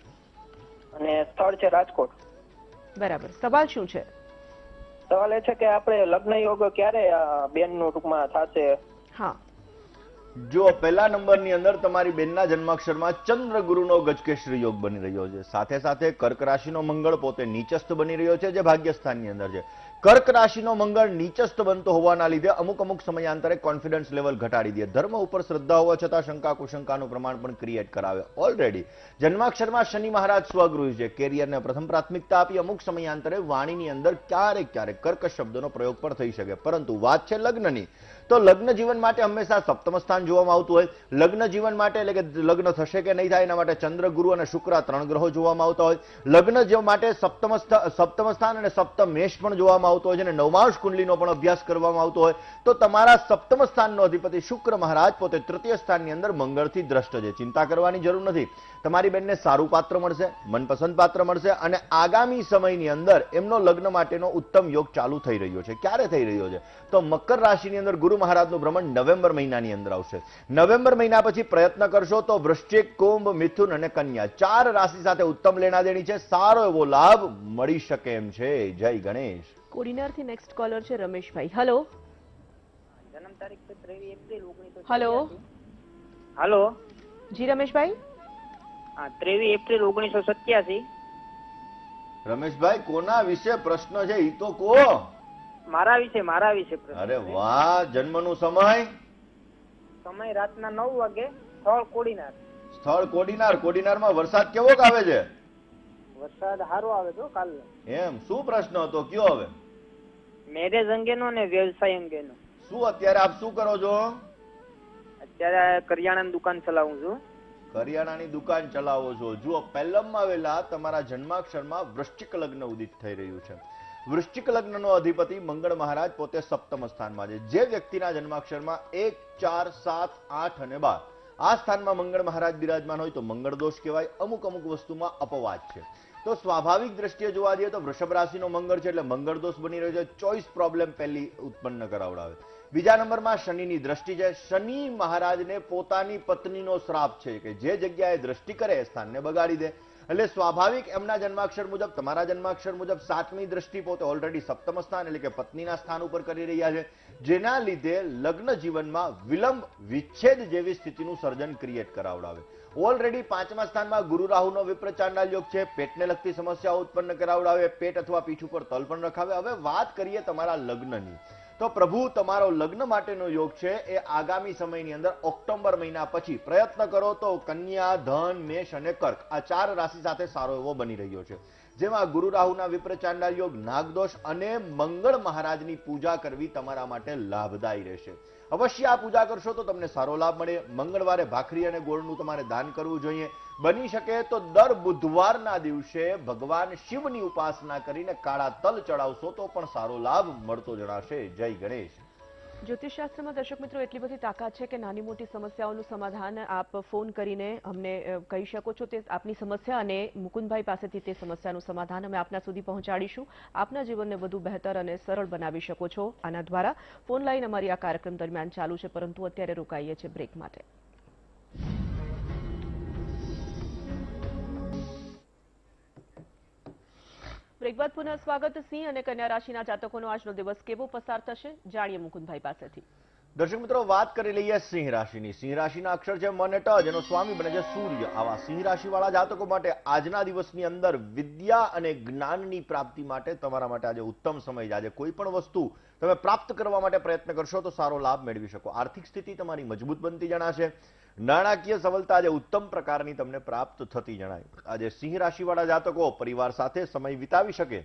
Speaker 3: અને સ્થળ છે રાજકોટ.
Speaker 1: બરાબર. સવાલ શું છે?
Speaker 3: સવાલ એ છે કે આપણે લગ્ન યોગ ક્યારે બેન નું ટૂંકમાં થશે?
Speaker 1: હા,
Speaker 2: જો પહેલા નંબરની અંદર તમારી બેનના જન્માક્ષરમાં ચંદ્ર ગુરુનો ગજકેસરી યોગ બની રહ્યો છે. સાથે સાથે કર્ક રાશિનો મંગળ પોતે નીચસ્થ બની રહ્યો છે, જે ભાગ્યસ્થાનની અંદર છે. કર્ક રાશિનો મંગળ નીચસ્થ બનતો હોવાના લીધે અમુક અમુક સમયાંતરે કોન્ફિડન્સ લેવલ ઘટાડી દે. ધર્મ ઉપર શ્રદ્ધા હોવા છતાં શંકા કુશંકાનું પ્રમાણ પણ ક્રિએટ કરાવે. ઓલરેડી જન્માક્ષરમાં શનિ મહારાજ સ્વગૃહી છે. કેરિયરને પ્રથમ પ્રાથમિકતા આપી અમુક સમયાંતરે વાણીની અંદર ક્યારેક ક્યારેક કર્કશ શબ્દોનો પ્રયોગ પણ થઈ શકે. પરંતુ વાત છે લગ્નની, તો લગ્ન જીવન માટે હંમેશા સપ્તમ સ્થાન જોવામાં આવતું હોય. લગ્ન જીવન માટે એટલે કે લગ્ન થશે કે નહીં થાય એના માટે ચંદ્ર, ગુરુ અને શુક્ર ત્રણ ગ્રહો જોવામાં આવતા હોય. લગ્ન જીવન માટે સપ્તમ સપ્તમ સ્થાન અને સપ્તમેશ પણ જોવામાં આવતો હોય છે અને નવમાંશ કુંડલીનો પણ અભ્યાસ કરવામાં આવતો હોય. તો તમારા સપ્તમ સ્થાનનો અધિપતિ શુક્ર મહારાજ પોતે તૃતીય સ્થાનની અંદર મંગળથી દ્રષ્ટ છે. ચિંતા કરવાની જરૂર નથી. તમારી બેનને સારું પાત્ર મળશે, મનપસંદ પાત્ર મળશે અને આગામી સમયની અંદર એમનો લગ્ન માટેનો ઉત્તમ યોગ ચાલુ થઈ રહ્યો છે. ક્યારે થઈ રહ્યો છે? તો મકર રાશિની અંદર ગુરુ મહારાજનું ભ્રમણ નવેમ્બર મહિનાની અંદર આવશે. નવેમ્બર મહિના પછી પ્રયત્ન કરશો તો વૃશ્ચિક, કુંભ, મિથુન અને કન્યા ચાર રાશિ સાથે ઉત્તમ લેણાદેણી છે. સારો એવો લાભ મળી શકે એમ છે. જય ગણેશ.
Speaker 1: કોડીનારથી નેક્સ્ટ કોલર છે રમેશભાઈ. હેલો
Speaker 3: જન્મ તારીખ છે ત્રેવીસ એપ્રિલ ઓગણીસો.
Speaker 1: હેલો
Speaker 3: હેલો
Speaker 1: જી રમેશભાઈ.
Speaker 3: હા, ત્રેવીસ એપ્રિલ ઓગણીસો સત્યાસી.
Speaker 2: રમેશભાઈ, કોના વિશે પ્રશ્ન છે ઈ તો કહો.
Speaker 3: મારા વિશે મારા વિશે પ્રશ્ન.
Speaker 2: અરે વાહ. જન્મનું સમય?
Speaker 3: સમય રાતના નવ વાગે. સ્થળ કોડીનાર.
Speaker 2: સ્થળ કોડીનાર. કોડીનારમાં વરસાદ કેવો આવે છે?
Speaker 3: વરસાદ સારો આવે તો કાલ.
Speaker 2: એમ શું પ્રશ્ન હતો? કયો હવે.
Speaker 3: મેરેજ અંગેનો ને વ્યવસાય અંગેનો.
Speaker 2: શું અત્યારે આપ શું કરો છો?
Speaker 3: અત્યારે કરિયાણાની દુકાન ચલાવું છું.
Speaker 2: કરિયાણાની દુકાન ચલાવો છો. જુઓ, પહેલમમાં આવેલા તમારા જન્માક્ષરમાં વૃશ્ચિક લગ્ન ઉદિત થઈ રહ્યું છે. વૃશ્ચિક લગ્નનો અધિપતિ મંગળ મહારાજ પોતે સપ્તમ સ્થાનમાં છે. જે વ્યક્તિના જન્માક્ષરમાં એક, ચાર, સાત, આઠ અને બાર આ સ્થાનમાં મંગળ મહારાજ બિરાજમાન હોય તો મંગળ દોષ કહેવાય. અમુક અમુક વસ્તુમાં અપવાદ છે. તો સ્વાભાવિક દ્રષ્ટિએ જોવા જઈએ તો વૃષભ રાશિનો મંગળ છે એટલે મંગળ દોષ બની રહ્યો છે. ચોઈસ પ્રોબ્લેમ પહેલી ઉત્પન્ન કરાવડાવે. બીજા નંબરમાં શનિની દ્રષ્ટિ છે. શનિ મહારાજને પોતાની પત્નીનો શ્રાપ છે કે જે જગ્યાએ દ્રષ્ટિ કરે એ સ્થાનને બગાડી દે. એટલે સ્વાભાવિક એમના જન્માક્ષર મુજબ, તમારા જન્માક્ષર મુજબ સાતમી દ્રષ્ટિ પોતે ઓલરેડી સપ્તમ સ્થાન એટલે કે પત્નીના સ્થાન ઉપર કરી રહ્યા છે, જેના લીધે લગ્ન જીવનમાં વિલંબ, વિચ્છેદ જેવી સ્થિતિનું સર્જન ક્રિએટ કરાવડાવે. ઓલરેડી પાંચમા સ્થાનમાં ગુરુ રાહુનો વિપ્ર ચાંડાલ યોગ છે. પેટને લગતી સમસ્યાઓ ઉત્પન્ન કરાવડાવે. પેટ અથવા પીઠ ઉપર તલ પણ રખાવે. હવે વાત કરીએ તમારા લગ્નની, તો પ્રભુ તમારો લગ્ન માટેનો યોગ છે એ આગામી સમયની અંદર ઓક્ટોબર મહિના પછી પ્રયત્ન કરો તો કન્યા, ધન, મેષ અને કર્ક આ ચાર રાશિ સાથે સારો એવો બની રહ્યો છે, જેમાં ગુરુ રાહુના વિપ્ર ચાંડાલ યોગ, નાગદોષ અને મંગળ મહારાજની પૂજા કરવી તમારા માટે લાભદાયી રહેશે. અવશ્ય આ પૂજા કરશો તો તમને સારો લાભ મળે. મંગળવારે ભાખરી અને ગોળનું તમારે દાન કરવું જોઈએ. બની શકે તો દર બુધવારના દિવસે ભગવાન શિવની ઉપાસના કરીને કાળા તલ ચડાવશો તો પણ સારો લાભ મળતો જણાશે. જય ગણેશ.
Speaker 1: જ્યોતિષશાસ્ત્રમાં દર્શક મિત્રો એટલી બધી તાકાત છે કે નાની મોટી સમસ્યાઓનું સમાધાન આપ ફોન કરીને અમને કહી શકો છો. તે આપની સમસ્યા અને મુકુંદભાઈ પાસેથી તે સમસ્યાનું સમાધાન અમે આપના સુધી પહોંચાડીશું. આપના જીવનને વધુ બહેતર અને સરળ બનાવી શકો છો આના દ્વારા. ફોન લાઈન અમારી આ કાર્યક્રમ દરમિયાન ચાલુ છે, પરંતુ અત્યારે રોકાઈએ છીએ બ્રેક માટે. બ્રેક બાદ પુનઃ સ્વાગત. સિંહ અને કન્યા રાશિના જાતકોનો આજનો દિવસ કેવો પસાર થશે જાણીએ મુકુંદભાઈ પાસેથી.
Speaker 2: દર્શક મિત્રો, વાત કરી લઈએ સિંહ રાશિની. સિંહ રાશિના અક્ષર છે મ અને ટ, જેનો સ્વામી બને છે સૂર્ય. આવા સિંહ રાશિ વાળા જાતકો માટે આજના દિવસની અંદર વિદ્યા અને જ્ઞાનની પ્રાપ્તિ માટે તમારા માટે આજે ઉત્તમ સમય છે. આજે કોઈ પણ વસ્તુ તમે પ્રાપ્ત કરવા માટે પ્રયત્ન કરશો તો સારો લાભ મેળવી શકો. આર્થિક સ્થિતિ તમારી મજબૂત બનતી જણાશે. નાણાકીય સફળતા આજે ઉત્તમ પ્રકારની તમને પ્રાપ્ત થતી જણાય. આજે સિંહ રાશિ વાળા જાતકો પરિવાર સાથે સમય વિતાવી શકે.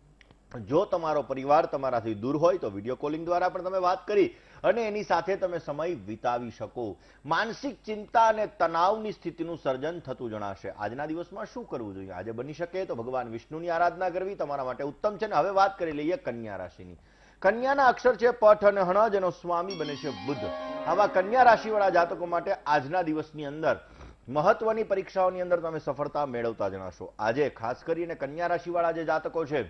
Speaker 2: જો તમારો પરિવાર તમારાથી દૂર હોય તો વિડીયો કોલિંગ દ્વારા પણ તમે વાત કરી અને એની સાથે તમે સમય વિતાવી શકો. માનસિક ચિંતા અને તણાવની સ્થિતિનું સર્જન થતું જણાશે. આજના દિવસમાં શું કરવું જોઈએ? આજે બની શકે તો ભગવાન વિષ્ણુની આરાધના કરવી તમારા માટે ઉત્તમ છે. હવે વાત કરી લઈએ કન્યા રાશિની. કન્યાના અક્ષર છે પઠ અને હણ, જેનો સ્વામી બને છે બુધ. આવા કન્યા રાશિવાળા જાતકો માટે આજના દિવસની અંદર મહત્વની પરીક્ષાઓની અંદર તમે સફળતા મેળવતા જણાશો. આજે ખાસ કરીને કન્યા રાશિવાળા જે જાતકો છે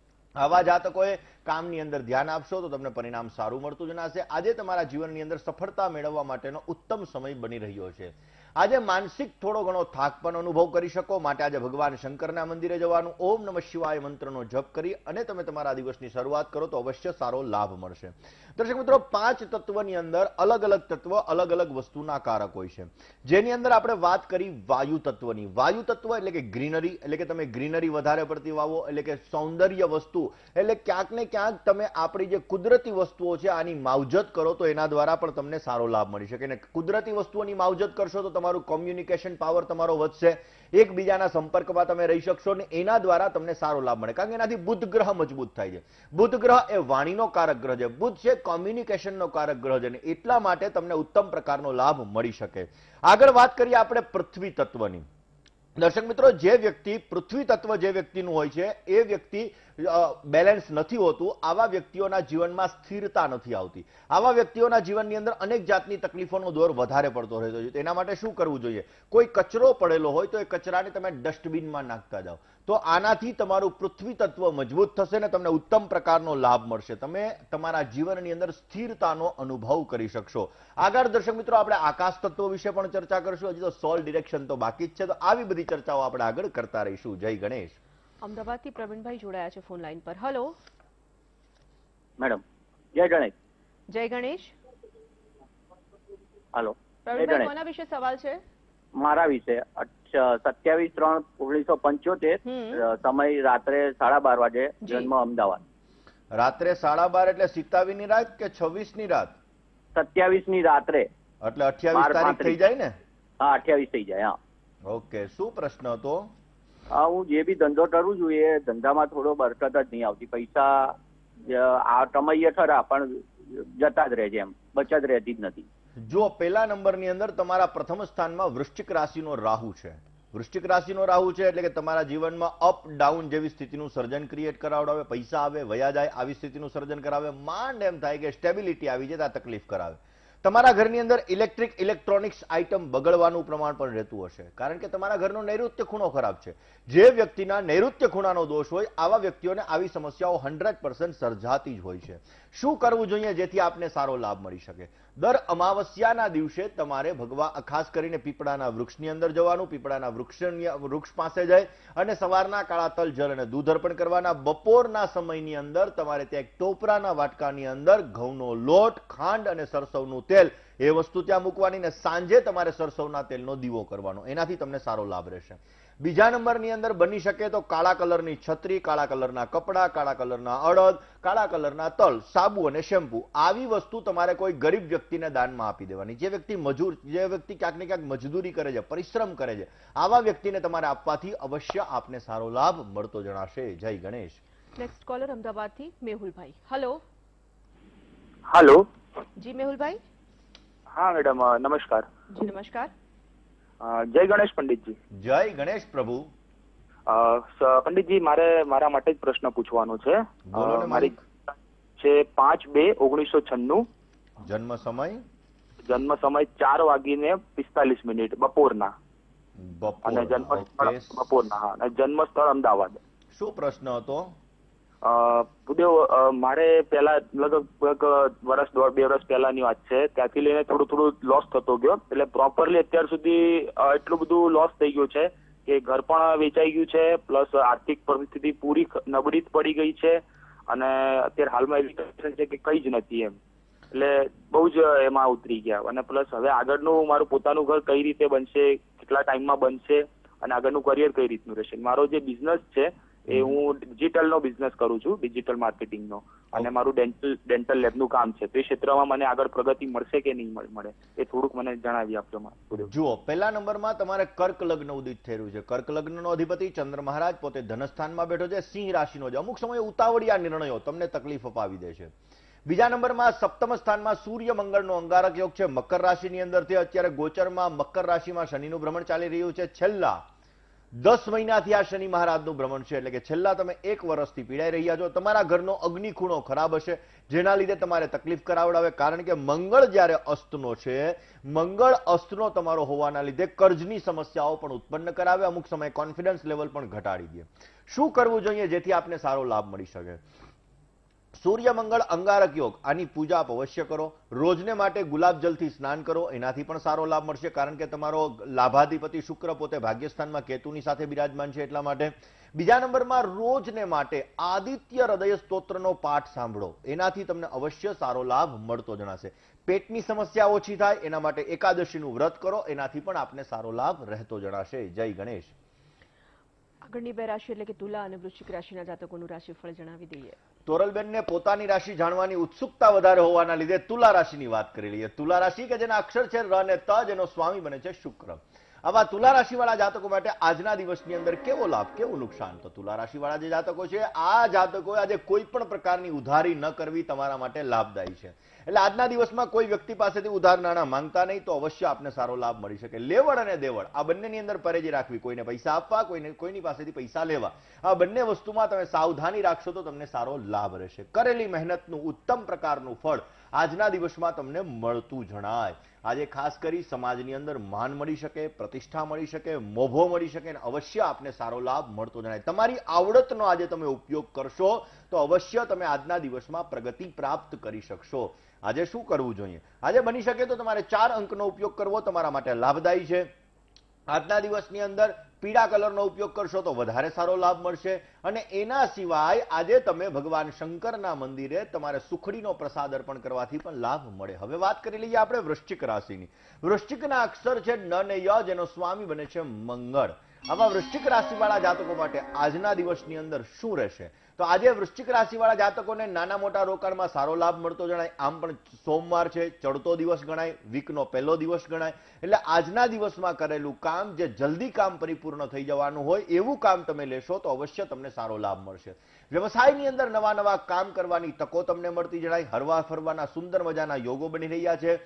Speaker 2: આવા જાતકોએ કામની અંદર ધ્યાન આપશો તો તમને પરિણામ સારું મળતું જણાશે. આજે તમારા જીવનની અંદર સફળતા મેળવવા માટેનો ઉત્તમ સમય બની રહ્યો છે. આજે માનસિક થોડો ઘણો થાક પણ અનુભવ કરી શકો. માટે આજે ભગવાન શંકરના મંદિરે જવાનું, ઓમ નમઃ શિવાય મંત્રનો જપ કરી અને તમે તમારા દિવસની શરૂઆત કરો તો અવશ્ય સારો લાભ મળશે. દર્શક મિત્રો, પાંચ તત્વની અંદર અલગ અલગ તત્વ અલગ અલગ વસ્તુના કારક હોય છે, જેની અંદર આપણે વાત કરી વાયુ તત્વની. વાયુ તત્વ એટલે કે ગ્રીનરી, એટલે કે તમે ગ્રીનરી વધારે પડતી વાવો, એટલે કે સૌંદર્ય વસ્તુ, એટલે ક્યાંક ને ક્યાંક તમે આપણી જે કુદરતી વસ્તુઓ છે આની માવજત કરો તો એના દ્વારા પણ તમને સારો લાભ મળી શકે. અને કુદરતી વસ્તુઓની માવજત કરશો તો તમારું કોમ્યુનિકેશન પાવર તમારો વધશે, એકબીજાના સંપર્કમાં તમે રહી શકશો અને એના દ્વારા તમને સારો લાભ મળે. કારણ કે એનાથી બુધ ગ્રહ મજબૂત થાય છે. બુધ ગ્રહ એ વાણીનો કારક ગ્રહ છે. બુધ છે કોમ્યુનિકેશનનો કારક ગ્રહ છે અને એટલા માટે તમને ઉત્તમ પ્રકારનો લાભ મળી શકે. આગળ વાત કરીએ આપણે પૃથ્વી તત્વની. દર્શક મિત્રો, જે વ્યક્તિ પૃથ્વી તત્વ જે વ્યક્તિનું હોય છે એ વ્યક્તિ બેલેન્સ નથી હોતું. આવા વ્યક્તિઓના જીવનમાં સ્થિરતા નથી આવતી. આવા વ્યક્તિઓના જીવનની અંદર અનેક જાતની તકલીફોનો દોર વધારે પડતો રહેતો છે. એના માટે શું કરવું જોઈએ? કોઈ કચરો પડેલો હોય તો એ કચરાને તમે ડસ્ટબિનમાં નાખતા જાઓ તો આનાથી તમારું પૃથ્વી તત્વ મજબૂત થશે ને તમને ઉત્તમ પ્રકારનો લાભ મળશે. તમે તમારા જીવનની અંદર સ્થિરતાનો અનુભવ કરી શકશો. આગળ દર્શક મિત્રો, આપણે આકાશ તત્વો વિશે પણ ચર્ચા કરશું. હજી તો સોલ ડિરેક્શન તો બાકી જ છે, તો આવી બધી ચર્ચાઓ આપણે આગળ કરતા રહીશું. જય ગણેશ.
Speaker 1: અમદાવાદથી પ્રવીણભાઈ જોડાયા છે ફોન લાઈન પર. હેલો
Speaker 4: મેડમ, જય ગણેશ.
Speaker 1: જય ગણેશ.
Speaker 4: હાલો
Speaker 1: પ્રવીણભાઈ, કોના વિશે સવાલ છે?
Speaker 4: મારા વિશે. સત્યાવીસ ત્રણ ઓગણીસો પંચોતેર, સમય રાત્રે સાડા બાર વાગે, જન્મ અમદાવાદ.
Speaker 2: રાત્રે સાડા બાર એટલે સિત્તાવીસ ની રાત કે છવ્વીસ ની રાત?
Speaker 4: સત્યાવીસ ની રાત્રે
Speaker 2: એટલે અઠ્યાવીસ તારીખ થઈ જાય ને?
Speaker 4: હા, અઠ્યાવીસ થઈ જાય.
Speaker 2: હા, ઓકે. શું પ્રશ્ન હતો?
Speaker 4: હા, હું જે બી ધંધો કરું છું એ ધંધામાં થોડો બરકત જ નહીં આવતી. પૈસા આ કમાઈએ ખરા પણ જતા જ રહે છે, એમ બચત રહેતી જ નથી.
Speaker 2: જો પહેલા નંબરની અંદર તમારા પ્રથમ સ્થાનમાં વૃશ્ચિક રાશિનો રાહુ છે. વૃશ્ચિક રાશિનો રાહુ છે એટલે કે તમારા જીવનમાં અપ ડાઉન જેવી સ્થિતિનું સર્જન ક્રિએટ કરાવડાવે. પૈસા આવે વયા જાય આવી સ્થિતિનું સર્જન કરાવે. માંડ એમ થાય કે સ્ટેબિલિટી આવી જાય તો તકલીફ કરાવે. તમારા ઘરની અંદર ઇલેક્ટ્રિક ઇલેક્ટ્રોનિક્સ આઇટમ બગડવાનું પ્રમાણ પણ રહેતું હશે, કારણ કે તમારા ઘરનો નૈઋત્ય ખૂણો ખરાબ છે. જે વ્યક્તિના નૈઋત્ય ખૂણાનો દોષ હોય આવા વ્યક્તિઓને આવી સમસ્યાઓ હંડ્રેડ પર્સન્ટ સર્જાતી જ હોય છે. શું કરવું જોઈએ જેથી આપને સારો લાભ મળી શકે? દર અમાવસ્યાના દિવસે તમારે ભગવાન ખાસ કરીને પીપળાના વૃક્ષની અંદર જવાનું. પીપળાના વૃક્ષની વૃક્ષ પાસે જાય અને સવારના કાળા તલ, જળ અને દૂધ અર્પણ કરવાના. બપોરના સમયની અંદર તમારે ત્યાં એક ટોપરાના વાટકાની અંદર ઘઉંનો લોટ, ખાંડ અને સરસવનું તેલ એ વસ્તુ ત્યાં મૂકવાની ને સાંજે તમારે સરસવના તેલનો દીવો કરવાનો. એનાથી તમને સારો લાભ રહેશે. બીજા નંબરની અંદર બની શકે તો કાળા કલરની છત્રી, કાળા કલરના કપડા, કાળા કલરના અડદ, કાળા કલરના તલ, સાબુ અને શેમ્પુ, આવી વસ્તુ તમારે કોઈ ગરીબ વ્યક્તિને દાનમાં આપી દેવાની. જે વ્યક્તિ મજૂર, જે વ્યક્તિ ક્યાંક ને ક્યાંક મજદૂરી કરે છે, પરિશ્રમ કરે છે, આવા વ્યક્તિને તમારે આપવાથી અવશ્ય આપને સારો લાભ મળતો જણાશે. જય ગણેશ.
Speaker 1: નેક્સ્ટ કોલર અમદાવાદથી મેહુલભાઈ. હેલો.
Speaker 5: હેલો.
Speaker 1: જી મેહુલભાઈ.
Speaker 5: હા મેડમ, નમસ્કાર.
Speaker 1: જી નમસ્કાર.
Speaker 5: જય ગણેશ પંડિતજી.
Speaker 2: જય ગણેશ પ્રભુ.
Speaker 5: પંડિતજી, મારે મારા માટે જ પ્રશ્ન પૂછવાનો છે.
Speaker 2: બોલો ને.
Speaker 5: મારી છે પાંચ બે ઓગણીસો છન્નું.
Speaker 2: જન્મ સમય?
Speaker 5: જન્મ સમય ચાર વાગીને પિસ્તાલીસ મિનિટ બપોરના. અને જન્મ સ્થળ બપોરના. હા, અને જન્મ સ્થળ અમદાવાદ.
Speaker 2: શું પ્રશ્ન હતો?
Speaker 5: ભૂદેવ, મારે પેલા લગભગ વર્ષ દોઢ બે વર્ષ પહેલાની વાત છે. ત્યાંથી લઈને થોડું થોડું લોસ થતો ગયો. એટલે પ્રોપરલી અત્યાર સુધી એટલું બધું લોસ થઈ ગયું છે કે ઘર પણ વેચાઈ ગયું છે, પ્લસ આર્થિક પરિસ્થિતિ પૂરી નબળી પડી ગઈ છે. અને અત્યારે હાલમાં એવી કન્ડિશન છે કે કઈ જ નથી એમ. એટલે બહુ જ એમાં ઉતરી ગયા. અને પ્લસ હવે આગળનું મારું પોતાનું ઘર કઈ રીતે બનશે, કેટલા ટાઈમમાં બનશે, અને આગળનું કરિયર કઈ રીતનું રહેશે. મારો જે બિઝનેસ છે એ હું ડિજિટલ નો બિઝનેસ કરું છું, ડિજિટલ માર્કેટિંગ નો. અને મારું ડેન્ટલ ડેન્ટલ લેબનું કામ છે. તો એ ક્ષેત્રમાં મને આગળ પ્રગતિ મળશે કે નહીં મળે, એ થોડુંક મને જણાવી આપજો.
Speaker 2: જુઓ, પહેલા નંબરમાં તમારે કર્ક લગ્ન ઉદિત થઈ રહ્યું છે. કર્ક લગ્નનો અધિપતિ ચંદ્ર મહારાજ પોતે ધનસ્થાનમાં બેઠો છે, સિંહ રાશિનો છે. અમુક સમયે ઉતાવળિયા નિર્ણયો તમને તકલીફ અપાવી દે છે. બીજા નંબરમાં સપ્તમ સ્થાનમાં સૂર્ય મંગળનો અંગારક યોગ છે. મકર રાશિની અંદરથી અત્યારે ગોચરમાં મકર રાશિમાં શનિનું ભ્રમણ ચાલી રહ્યું છે. છેલ્લા દસ મહિનાથી આ શનિ મહારાજનું ભ્રમણ છે. એટલે કે છેલ્લા તમે એક વર્ષથી પીડાઈ રહ્યા છો. તમારા ઘરનો અગ્નિ ખૂણો ખરાબ હશે, જેના લીધે તમારે તકલીફ કરાવડાવે. કારણ કે મંગળ જ્યારે અસ્તનો છે, મંગળ અસ્તનો તમારો હોવાના લીધે કર્જની સમસ્યાઓ પણ ઉત્પન્ન કરાવે. અમુક સમયે કોન્ફિડન્સ લેવલ પણ ઘટાડી દે. શું કરવું જોઈએ જેથી આપને સારો લાભ મળી શકે? સૂર્ય મંગળ અંગારક યોગ, આની પૂજા આપ અવશ્ય કરો. રોજને માટે ગુલાબ જલથી સ્નાન કરો, એનાથી પણ સારો લાભ મળશે. કારણ કે તમારો લાભાધિપતિ શુક્ર પોતે ભાગ્યસ્થાનમાં કેતુની સાથે બિરાજમાન છે, એટલા માટે. બીજા નંબરમાં રોજને માટે આદિત્ય હૃદય સ્તોત્રનો પાઠ સાંભળો, એનાથી તમને અવશ્ય સારો લાભ મળતો જણાશે. પેટની સમસ્યા ઓછી થાય એના માટે એકાદશીનું વ્રત કરો, એનાથી પણ આપને સારો લાભ રહેતો જણાશે. જય ગણેશ.
Speaker 1: આગળની બે રાશિ એટલે કે તુલા અને વૃશ્ચિક રાશિના જાતકોનું રાશિફળ જણાવી દઈએ.
Speaker 2: તોરલબેનને પોતાની રાશિ જાણવાની ઉત્સુકતા વધારે હોવાના લીધે તુલા રાશિની વાત કરી લઈએ. તુલા રાશિ કે જેના અક્ષર છે ર અને ત, જેનો સ્વામી બને છે શુક્ર. આવા તુલા રાશિવાળા જાતકો માટે આજના દિવસની અંદર કેવો લાભ, કેવું નુકસાન? તો તુલા રાશિવાળા જે જાતકો છે, આ જાતકોએ આજે કોઈ પણ પ્રકારની ઉધારી ન કરવી તમારા માટે લાભદાયી છે. એટલે આજના દિવસમાં કોઈ વ્યક્તિ પાસેથી ઉધાર નાણાં માંગતા નહીં, તો અવશ્ય આપને સારો લાભ મળી શકે. લેવડ અને દેવડ આ બંનેની અંદર પરેજી રાખવી. કોઈને પૈસા આપવા, કોઈને કોઈની પાસેથી પૈસા લેવા, આ બંને વસ્તુમાં તમે સાવધાની રાખશો તો તમને સારો લાભ રહેશે. કરેલી મહેનતનું ઉત્તમ પ્રકારનું ફળ આજના દિવસમાં તમને મળતું જણાય. આજે ખાસ કરી સમાજની અંદર માન મળી શકે, પ્રતિષ્ઠા મળી શકે, મોભો મળી શકે, અને અવશ્ય આપને સારો લાભ મળતો જણાય. તમારી આવડતનો આજે તમે ઉપયોગ કરશો તો અવશ્ય તમે આજના દિવસમાં પ્રગતિ પ્રાપ્ત કરી શકશો. આજે શું કરવું જોઈએ? આજે બની શકે તો તમારે ચાર અંકનો ઉપયોગ કરવો તમારા માટે લાભદાયી છે. આજના દિવસની અંદર પીળા કલરનો ઉપયોગ કરશો તો વધારે સારો લાભ મળશે. અને એના સિવાય આજે તમે ભગવાન શંકરના મંદિરે તમારે સુખડીનો પ્રસાદ અર્પણ કરવાથી પણ લાભ મળે. હવે વાત કરી લઈએ આપણે વૃશ્ચિક રાશિની. વૃશ્ચિકના અક્ષર છે ન અને ય, જેનો સ્વામી બને છે મંગળ. આવા વૃશ્ચિક રાશિવાળા જાતકો માટે આજના દિવસની અંદર શું રહેશે? તો આજે વૃશ્ચિક રાશિવાળા જાતકોને નાના મોટા રોકાણમાં સારો લાભ મળતો જણાય. આમ પણ સોમવાર છે, ચડતો દિવસ ગણાય, વીકનો પહેલો દિવસ ગણાય. એટલે આજના દિવસમાં કરેલું કામ, જે જલ્દી કામ પરિપૂર્ણ થઈ જવાનું હોય એવું કામ તમે લેશો તો અવશ્ય તમને સારો લાભ મળશે. વ્યવસાયની અંદર નવા નવા કામ કરવાની તકો તમને મળતી જણાય. હરવા ફરવાના સુંદર મજાના યોગો બની રહ્યા છે.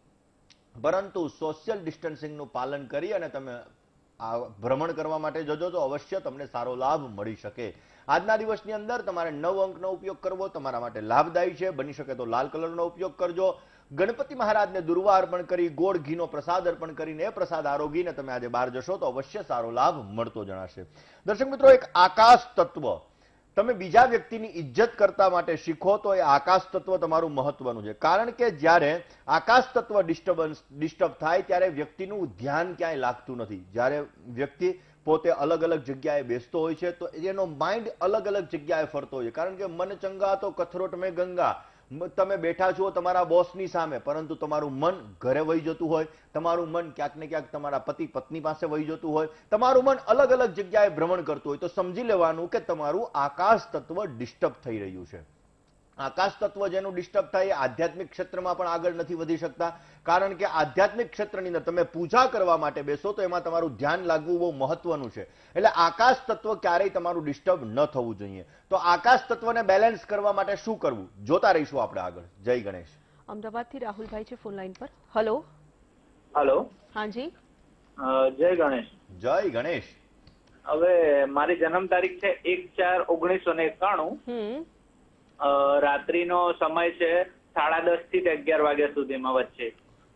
Speaker 2: પરંતુ સોશિયલ ડિસ્ટન્સિંગનું પાલન કરી અને તમે આ ભ્રમણ કરવા માટે જજો તો અવશ્ય તમને સારો લાભ મળી શકે. આજના દિવસની અંદર તમારે નવ અંકનો ઉપયોગ કરવો તમારા માટે લાભદાયી છે. બની શકે તો લાલ કલરનો ઉપયોગ કરજો. ગણપતિ મહારાજને દુર્વા અર્પણ કરી, ગોળ ઘીનો પ્રસાદ અર્પણ કરીને એ પ્રસાદ આરોગીને તમે આજે બહાર જશો તો અવશ્ય સારો લાભ મળતો જણાશે. દર્શક મિત્રો, એક આકાશ તત્વ તમે બીજા વ્યક્તિની ઇજ્જત કરતા માટે શીખો તો એ આકાશ તત્વ તમારું મહત્વનું છે. કારણ કે જ્યારે આકાશ તત્વ ડિસ્ટર્બન્સ ડિસ્ટર્બ થાય ત્યારે વ્યક્તિનું ધ્યાન ક્યાંય લાગતું નથી. જ્યારે વ્યક્તિ પોતે અલગ અલગ જગ્યાએ બેસતો હોય છે તો એનો માઇન્ડ અલગ અલગ જગ્યાએ ફરતો હોય છે. કારણ કે મન ચંગા તો કથરોટ મેં ગંગા, મ- તમે બેઠા છો તમારા બોસની સામે, પરંતુ તમારું મન ઘરે વહી જતું હોય, તમારું મન ક્યાંક ને ક્યાંક તમારા પતિ પત્ની પાસે વહી જતું હોય, તમારું મન અલગ અલગ જગ્યાએ ભ્રમણ કરતું હોય, તો સમજી લેવાનું કે તમારું આકાશ તત્વ ડિસ્ટર્બ થઈ રહ્યું છે. આકાશ તત્વ જેનું ડિસ્ટર્બ થાય એ આધ્યાત્મિક ક્ષેત્રમાં પણ આગળ નથી વધી શકતા, કારણ કે આધ્યાત્મિક ક્ષેત્રની અંદર તમે પૂજા કરવા માટે બેસો તો એમાં તમારું ધ્યાન લાગવું બહુ મહત્વનું છે. એટલે આકાશ તત્વ ક્યારેય તમારું ડિસ્ટર્બ ન થવું જોઈએ. તો આકાશ તત્વને બેલેન્સ કરવા માટે શું કરવું, જોતા રહીશું આપણે આગળ. જય ગણેશ.
Speaker 1: અમદાવાદથી રાહુલભાઈ છે ફોન લાઈન પર. હલો.
Speaker 6: હલો.
Speaker 1: હાજી.
Speaker 6: જય ગણેશ.
Speaker 2: જય ગણેશ.
Speaker 6: હવે મારી જન્મ તારીખ છે એક ચાર ઓગણીસો ને એકાણું.
Speaker 1: હમ
Speaker 6: રાત્રિનો સમય છે સાડા દસ થી અગિયાર વાગ્યા સુધીમાં વચ્ચે.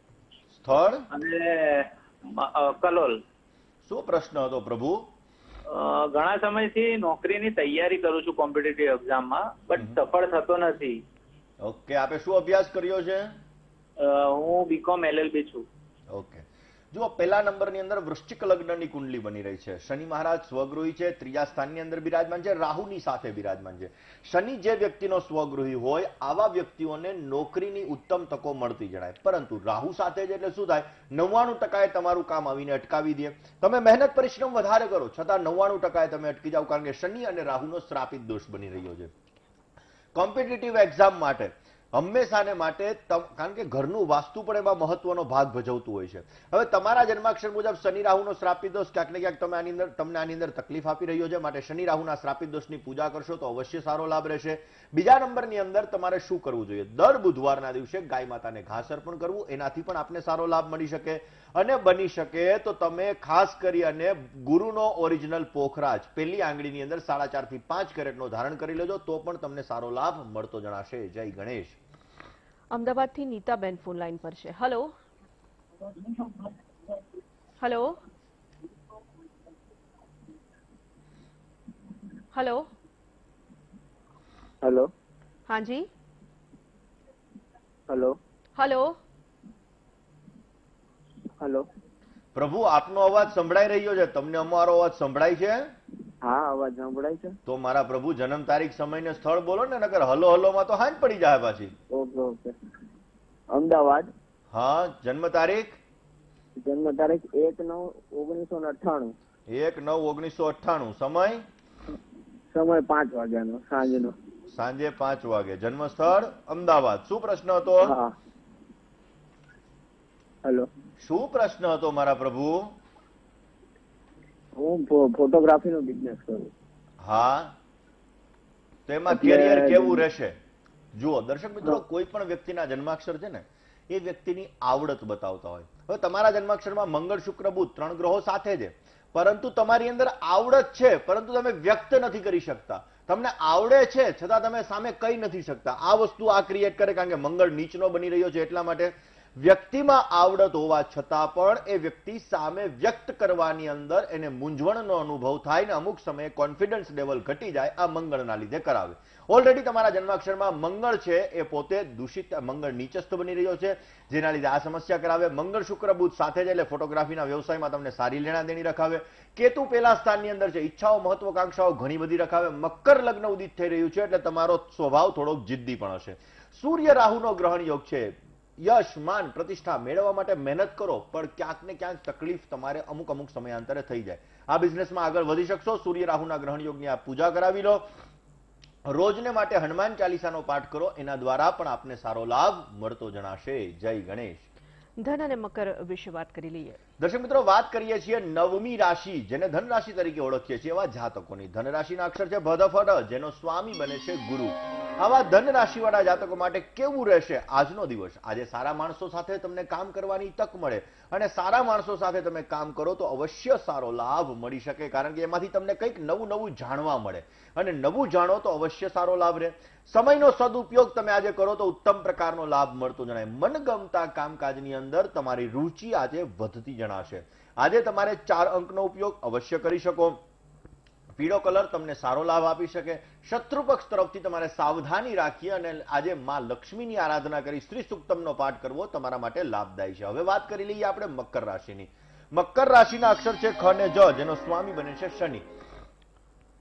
Speaker 2: સ્થળ
Speaker 6: અને મ- અ, કલોલ.
Speaker 2: શું પ્રશ્ન હતો પ્રભુ?
Speaker 6: અ, ઘણા સમયથી નોકરીની તૈયારી કરું છું કોમ્પિટિટિવ એક્ઝામમાં, બટ સફળ થતો નથી.
Speaker 2: ઓકે, આપે શું અભ્યાસ કર્યો છે?
Speaker 6: અ, હું બીકોમ એલએલબી છું.
Speaker 2: ઓકે, જુઓ પહેલા નંબરની અંદર વૃશ્ચિક લગ્નની કુંડલી બની રહી છે. શનિ મહારાજ સ્વગૃહી છે, ત્રીજા સ્થાનની અંદર બિરાજમાન છે, રાહુની સાથે બિરાજમાન છે. શનિ જે વ્યક્તિનો સ્વગૃહી હોય આવા વ્યક્તિઓને નોકરીની ઉત્તમ તકો મળતી જણાય, પરંતુ રાહુ સાથે છે એટલે શું થાય, નવ્વાણું ટકાએ તમારું કામ આવીને અટકાવી દે. તમે મહેનત પરિશ્રમ વધારે કરો છતાં નવ્વાણું ટકાએ તમે અટકી જાઓ, કારણ કે શનિ અને રાહુનો શ્રાપિત દોષ બની રહ્યો છે. કોમ્પિટિટિવ એક્ઝામ માટે હંમેશાને માટે તમ- કારણ કે ઘરનું વાસ્તુ પણ એમાં મહત્વનો ભાગ ભજવતું હોય છે. હવે તમારા જન્માક્ષર મુજબ શનિ રાહુનો શ્રાપિત દોષ ક્યાંક ને ક્યાંક તમે આની અંદર તમને આની અંદર તકલીફ આપી રહ્યો છે, માટે શનિ રાહુના શ્રાપિત દોષની પૂજા કરશો તો અવશ્ય સારો લાભ રહેશે. બીજા નંબરની અંદર તમારે શું કરવું જોઈએ, દર બુધવારના દિવસે ગાય માતાને ઘાસ અર્પણ કરવું, એનાથી પણ આપને સારો લાભ મળી શકે. અને બની શકે તો તમે ખાસ કરી અને ગુરુનો ઓરિજિનલ પોખરાજ પેલી આંગળીની અંદર સાડા ચાર થી પાંચ કેરેટનો ધારણ કરી લેજો તો પણ તમને સારો લાભ મળતો જણાશે. જય ગણેશ.
Speaker 1: અમદાવાદથી નીતાબેન ફોન લાઈન પર છે. હલો. હલો. હલો.
Speaker 6: હલો.
Speaker 1: હાજી.
Speaker 6: હલો.
Speaker 1: હલો.
Speaker 6: હલો.
Speaker 2: પ્રભુ આપનો અવાજ સંભળાઈ રહ્યો છે, તમને અમારો અવાજ સંભળાય છે?
Speaker 6: હા, અવાજ સંભળાય છે.
Speaker 2: તો મારા પ્રભુ જન્મ તારીખ સમય ને સ્થળ બોલો ને, નકર હલો હલો માં તો હાંજ પડી જાય પાછી.
Speaker 6: Okay okay. અમદાવાદ.
Speaker 2: હા, જન્મ તારીખ
Speaker 6: જન્મ તારીખ એક નવ ઓગણીસો ને અઠ્ઠાણું.
Speaker 2: એક નવ ઓગણીસો અઠ્ઠાણું. સમય
Speaker 6: સમય પાંચ વાગ્યાનો સાંજનો.
Speaker 2: સાંજે પાંચ વાગે. જન્મ સ્થળ અમદાવાદ. શું પ્રશ્ન હતો?
Speaker 6: હા. હલો.
Speaker 2: શું પ્રશ્ન હતો મારા પ્રભુ?
Speaker 6: હું ફોટોગ્રાફી નો બિઝનેસ કરું.
Speaker 2: હા, તો એમાં
Speaker 6: એટલે-
Speaker 2: કેરિયર કેવું રહેશે? જુઓ દર્શક મિત્રો, કોઈ પણ વ્યક્તિના જન્માક્ષર છે ને એ વ્યક્તિની આવડત બતાવતા હોય. હવે તમારા જન્માક્ષરમાં મંગળ શુક્ર બુધ ત્રણ ગ્રહો સાથે છે, પરંતુ તમારી અંદર આવડત છે પરંતુ તમે વ્યક્ત નથી કરી શકતા. તમને આવડે છે છતાં તમે સામે કહી નથી શકતા. આ વસ્તુ આ ક્રિએટ કરે, કારણ કે મંગળ નીચનો બની રહ્યો છે. એટલા માટે વ્યક્તિમાં આવડત હોવા છતાં પણ એ વ્યક્તિ સામે વ્યક્ત કરવાની અંદર એને મૂંઝવણનો અનુભવ થાય ને અમુક સમયે કોન્ફિડન્સ લેવલ ઘટી જાય, આ મંગળના લીધે કરાવે. ઓલરેડી તમારા જન્માક્ષરમાં મંગળ છે એ પોતે દૂષિત મંગળ નીચસ્થ બની રહ્યો છે, જેના લીધે આ સમસ્યા કરાવે. મંગળ શુક્ર બુધ સાથે છે એટલે ફોટોગ્રાફીના વ્યવસાયમાં તમને સારી લેણા દેણી રખાવે. કેતુ પેલા સ્થાનની અંદર છે, ઈચ્છાઓ મહત્વકાંક્ષાઓ ઘણી બધી રખાવે. મકર લગ્ન ઉદિત થઈ રહ્યું છે એટલે તમારો સ્વભાવ થોડોક જિદ્દી પણ હશે. સૂર્ય રાહુનો ગ્રહણ યોગ છે. યશ માન પ્રતિષ્ઠા મેળવવા માટે મહેનત કરો, પણ ક્યાંક ને ક્યાંક તકલીફ તમારે અમુક અમુક સમયાંતરે થઈ જાય. આ બિઝનેસમાં આગળ વધી શકશો. સૂર્ય રાહુના ગ્રહણ યોગની આપ પૂજા કરાવી લો. રોજને માટે હનુમાન ચાલીસાનો પાઠ કરો, એના દ્વારા પણ આપને સારો લાભ મળતો જણાશે. જય ગણેશ.
Speaker 1: ધન અને મકર વિશે વાત કરી લઈએ.
Speaker 2: દર્શક મિત્રો, વાત કરીએ છીએ નવમી રાશિ, જેને ધન રાશિ તરીકે ઓળખીએ છીએ એવા જાતકોની. ધન રાશિના અક્ષર છે ભદફડ, જેનો સ્વામી બને છે ગુરુ. આવા ધન રાશિવાળા જાતકો માટે કેવું રહેશે આજનો દિવસ? આજે સારા માણસો સાથે તમને કામ કરવાની તક મળે, અને સારા માણસો સાથે તમે કામ કરો તો અવશ્ય સારો લાભ મળી શકે, કારણ કે એમાંથી તમને કંઈક નવું નવું જાણવા મળે, અને નવું જાણો તો અવશ્ય સારો લાભ રહે. સમયનો સદુપયોગ તમે આજે કરો તો ઉત્તમ પ્રકારનો લાભ મળતો જણાય. મનગમતા કામકાજની અંદર તમારી રુચિ આજે વધતી જણાશે. આજે તમારે ચાર અંકનો ઉપયોગ અવશ્ય કરી શકો. પીળો કલર તમને સારો લાભ આપી શકે. શત્રુ પક્ષ તરફથી તમારે સાવધાની રાખી અને આજે માં લક્ષ્મીની આરાધના કરી શ્રી સૂક્તમનો પાઠ કરવો તમારા માટે લાભદાયી છે. હવે વાત કરી લઈએ આપણે મકર રાશિની. મકર રાશિના અક્ષર છે ખ અને જ, જેનો સ્વામી બને છે શનિ.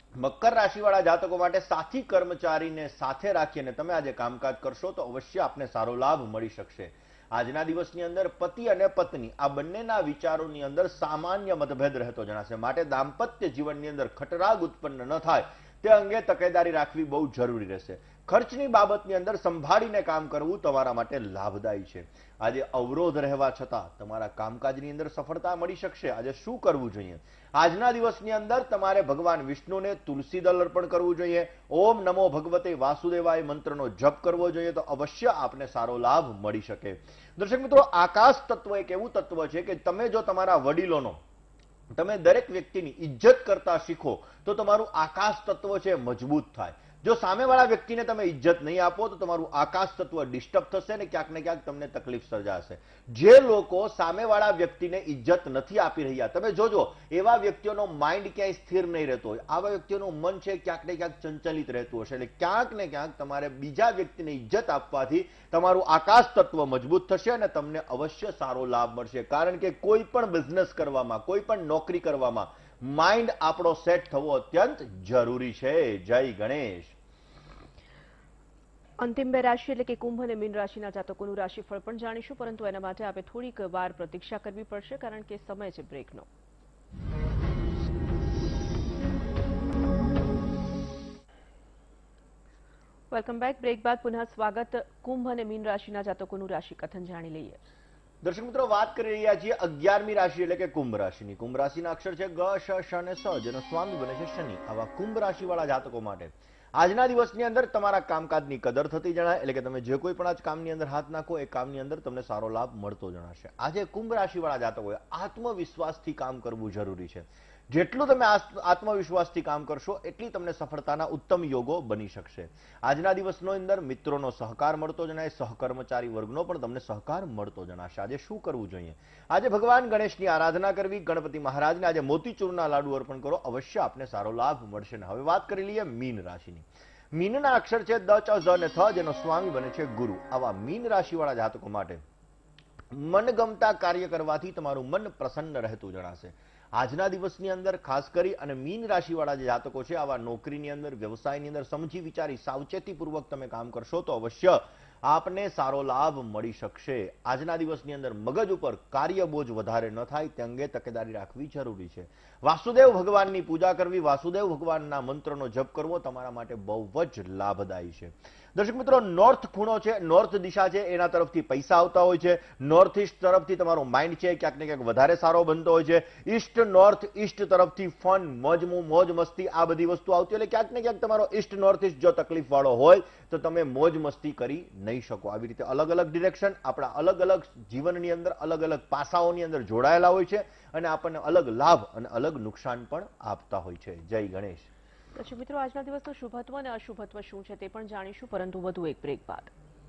Speaker 2: મકર રાશિવાળા જાતકો માટે સાથી કર્મચારીને સાથે રાખીને તમે આજે કામકાજ કરશો તો અવશ્ય આપને સારો લાભ મળી શકશે. આજના દિવસની અંદર પતિ અને પત્ની આ બંનેના વિચારોની અંદર સામાન્ય મતભેદ રહેતો જણાશે, માટે દાંપત્ય જીવનની અંદર ખટરાગ ઉત્પન્ન ન થાય તે અંગે તકેદારી રાખવી બહુ જરૂરી રહેશે. ખર્ચની બાબતની અંદર સંભાળીને કામ કરવું તમારા માટે લાભદાયી છે. આજે અવરોધ રહેવા છતાં તમારા કામકાજની અંદર સફળતા મળી શકશે. આજે શું કરવું જોઈએ? આજના દિવસની અંદર તમારે ભગવાન વિષ્ણુને તુલસી દળ અર્પણ કરવું જોઈએ. ઓમ નમો ભગવતે વાસુદેવાય મંત્રનો જપ કરવો જોઈએ તો અવશ્ય આપને સારો લાભ મળી શકે. દર્શક મિત્રો, આકાશ તત્વ એક એવું તત્વ છે કે તમે જો તમારા વડીલોનો તમે દરેક વ્યક્તિની ઇજ્જત કરતા શીખો તો તમારું આકાશ તત્વ છે મજબૂત થાય. જો સામેવાળા વ્યક્તિને તમે ઇજ્જત નહીં આપો તો તમારું આકાશ તત્વ ડિસ્ટર્બ થશે ને ક્યાંક ને ક્યાંક તમને તકલીફ સર્જાશે. જે લોકો સામેવાળા વ્યક્તિને ઇજ્જત નથી આપી રહ્યા, તમે જોજો એવા વ્યક્તિઓનો માઇન્ડ ક્યાંય સ્થિર નહીં રહેતો હોય, આવા વ્યક્તિઓનું મન છે ક્યાંક ને ક્યાંક ચંચલિત રહેતું હશે. એટલે ક્યાંક ને ક્યાંક તમારે બીજા વ્યક્તિને ઇજ્જત આપવાથી તમારું આકાશ તત્વ મજબૂત થશે અને તમને અવશ્ય સારો લાભ મળશે. કારણ કે કોઈ પણ બિઝનેસ કરવામાં, કોઈ પણ નોકરી કરવામાં માઇન્ડ આપણો સેટ થવો અત્યંત જરૂરી છે. જય ગણેશ.
Speaker 1: અંતિમ બે રાશિ એટલે કે કુંભ અને મીન રાશિના જાતકોનું રાશિફળ પણ જાણીશું, પરંતુ એના માટે આપણે થોડીક વાર પ્રતીક્ષા કરવી પડશે કારણ કે સમય છે બ્રેકનો. Welcome back. બ્રેક બાદ પુનઃ સ્વાગત. કુંભ અને મીન રાશિના જાતકોનું રાશિ કથન જાણી લઈએ.
Speaker 2: દર્શક મિત્રો, વાત કરી રહ્યા છીએ અગિયારમી રાશિ એટલે કે કુંભ રાશિની. કુંભ રાશિના અક્ષર છે ગ, શ, શ અને સ, જેનો સ્વામી બને છે શનિ. આવા કુંભ રાશિવાળા જાતકો માટે આજના દિવસની અંદર તમારા કામકાજની કદર થતી જણાય. એટલે કે તમે જે કોઈ પણ આજ કામની અંદર હાથ નાખો એ કામની અંદર તમને સારો લાભ મળતો જણાશે. આજે કુંભ રાશિવાળા જાતકોએ આત્મવિશ્વાસથી કામ કરવું જરૂરી છે. જેટલું તમે આત્મવિશ્વાસથી કામ કરશો એટલી તમને સફળતાના ઉત્તમ યોગો બની શકશે. આજના દિવસનો અંદર મિત્રોનો સહકાર મળતો જણાય, સહકર્મચારી વર્ગનો પણ તમને સહકાર મળતો જણાશે. આજે શું કરવું જોઈએ? આજે ભગવાન ગણેશની આરાધના કરવી, ગણપતિ મહારાજને આજે મોતીચૂરના લાડુ અર્પણ કરો, અવશ્ય આપને સારો લાભ મળશે. ને હવે વાત કરી લઈએ મીન રાશિની. મીનના અક્ષર છે દ, ચ, ઝ અને થ, જેનો સ્વામી બને છે ગુરુ. આવા મીન રાશિવાળા જાતકો માટે મનગમતા કાર્ય કરવાથી તમારું મન પ્રસન્ન રહેતું જણાશે. આજના દિવસની અંદર ખાસ કરી અને મીન રાશિવાળા જે જાતકો છે આવા નોકરીની અંદર, વ્યવસાયની અંદર સમજી વિચારી સાવચેતીપૂર્વક તમે કામ કરશો તો અવશ્ય આપને સારો લાભ મળી શકશે. આજના દિવસની અંદર મગજ ઉપર કાર્ય બોજ વધારે ન થાય તે અંગે તકેદારી રાખવી જરૂરી છે. વાસુદેવ ભગવાનની પૂજા કરવી, વાસુદેવ ભગવાનના મંત્રનો જપ કરવો તમારા માટે બહુ જ લાભદાયી છે. દર્શક મિત્રો, નોર્થ ખૂણો છે, નોર્થ દિશા છે, એના તરફથી પૈસા આવતા હોય છે. નોર્થ ઈસ્ટ તરફથી તમારો માઇન્ડ છે ક્યાંક ને ક્યાંક વધારે સારો બનતો હોય છે. ઈસ્ટ નોર્થ ઈસ્ટ તરફથી ફન, મોજ મોજ મસ્તી આ બધી વસ્તુ આવતી એટલે ક્યાંક ને ક્યાંક તમારો ઈસ્ટ નોર્થ ઈસ્ટ જો તકલીફ વાળો હોય તો તમે મોજ મસ્તી કરી નહીં શકો. આવી રીતે અલગ અલગ ડિરેક્શન આપણા અલગ અલગ જીવનની અંદર અલગ અલગ પાસાઓની અંદર જોડાયેલા હોય છે અને આપણને અલગ લાભ અને અલગ નુકસાન પણ આપતા હોય છે. જય ગણેશ.
Speaker 1: દર્શક મિત્રો, આજના દિવસનું શુભત્વ અને અશુભત્વ શું છે તે પણ જાણીશું, પરંતુ વધુ એક બ્રેક બાદ.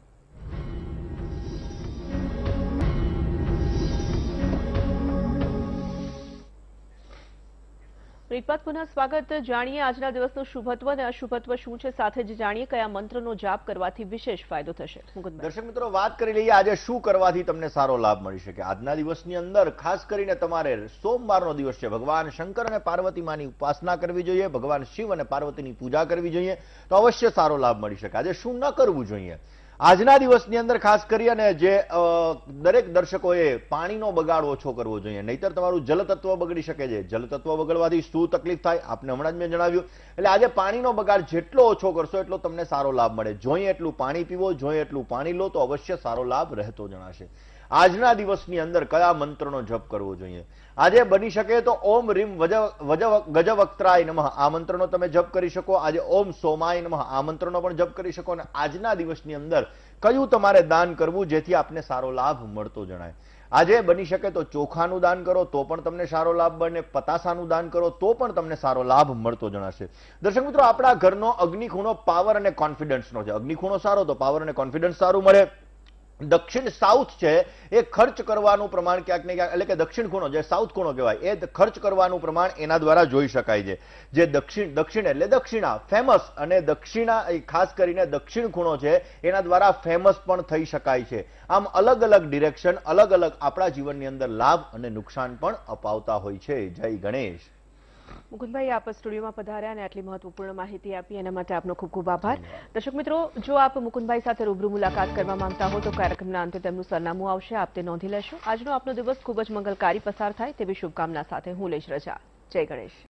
Speaker 1: બ્રેક બાદ પુનઃ સ્વાગત. જાણીએ આજના દિવસનું શુભત્વ અને અશુભત્વ શું છે, સાથે જ જાણીએ કયા મંત્રનો જાપ કરવાથી વિશેષ ફાયદો થશે.
Speaker 2: દર્શક મિત્રો, વાત કરી લઈએ આજે શું કરવાથી તમને સારો લાભ મળી શકે. આજના દિવસની અંદર ખાસ કરીને તમારે સોમવારનો દિવસ છે, ભગવાન શંકર અને પાર્વતી માની ઉપાસના કરવી જોઈએ, ભગવાન શિવ અને પાર્વતીની પૂજા કરવી જોઈએ તો અવશ્ય સારો લાભ મળી શકે. આજે શું ન કરવું જોઈએ? આજના દિવસની અંદર ખાસ કરી અને જે દરેક દર્શકોએ પાણીનો બગાડ ઓછો કરવો જોઈએ, નહીતર તમારું જલતત્વ બગડી શકે છે. જલતત્વ બગડવાથી શું તકલીફ થાય આપને હમણાં જ મેં જણાવ્યું. એટલે આજે પાણીનો બગાડ જેટલો ઓછો કરશો એટલો તમને સારો લાભ મળે. જોઈએ એટલું પાણી પીવો, જોઈએ એટલું પાણી લો તો અવશ્ય સારો લાભ રહેતો જણાશે. આજના દિવસની અંદર કયા મંત્રનો જપ કરવો જોઈએ? આજે બની શકે તો ઓમ રીમ ગજવક્ત્રાય નમઃ આ મંત્રનો તમે જપ કરી શકો. આજે ઓમ સોમાય નમઃ આ મંત્રનો પણ જપ કરી શકો. અને આજના દિવસની અંદર કયું તમારે દાન કરવું જેથી આપને સારો લાભ મળતો જણાય? આજે બની શકે તો ચોખાનું દાન કરો તો પણ તમને સારો લાભ બને, પતાસાનું દાન કરો તો પણ તમને સારો લાભ મળતો જણાશે. દર્શક મિત્રો, આપણા ઘરનો અગ્નિખૂણો પાવર અને કોન્ફિડન્સનો છે. અગ્નિખૂણો સારો તો પાવર અને કોન્ફિડન્સ સારું મળે. દક્ષિણ સાઉથ છે એ ખર્ચ કરવાનું પ્રમાણ ક્યાંક ને ક્યાંક એટલે કે દક્ષિણ ખૂણો જે સાઉથ ખૂણો કહેવાય એ ખર્ચ કરવાનું પ્રમાણ એના દ્વારા જોઈ શકાય છે. જે દક્ષિણ દક્ષિણ એટલે દક્ષિણા ફેમસ અને દક્ષિણા ખાસ કરીને દક્ષિણ ખૂણો છે એના દ્વારા ફેમસ પણ થઈ શકાય છે. આમ અલગ અલગ ડિરેક્શન અલગ અલગ આપણા જીવનની અંદર લાભ અને નુકસાન પણ અપાવતા હોય છે. જય ગણેશ.
Speaker 1: મુકુંદભાઈ, આપ સ્ટુડિયોમાં પધાર્યા અને આટલી મહત્વપૂર્ણ માહિતી આપી એના માટે આપનો ખૂબ ખૂબ આભાર. દર્શક મિત્રો, જો આપ મુકુંદભાઈ સાથે રૂબરૂ મુલાકાત કરવા માંગતા હો તો કાર્યક્રમના અંતે તેમનું સરનામું આવશે, આપ તે નોંધી લેશો. આજનો આપનો દિવસ ખૂબ જ મંગલકારી પસાર થાય તેવી શુભકામના સાથે હું લઈશ રજા. જય ગણેશ.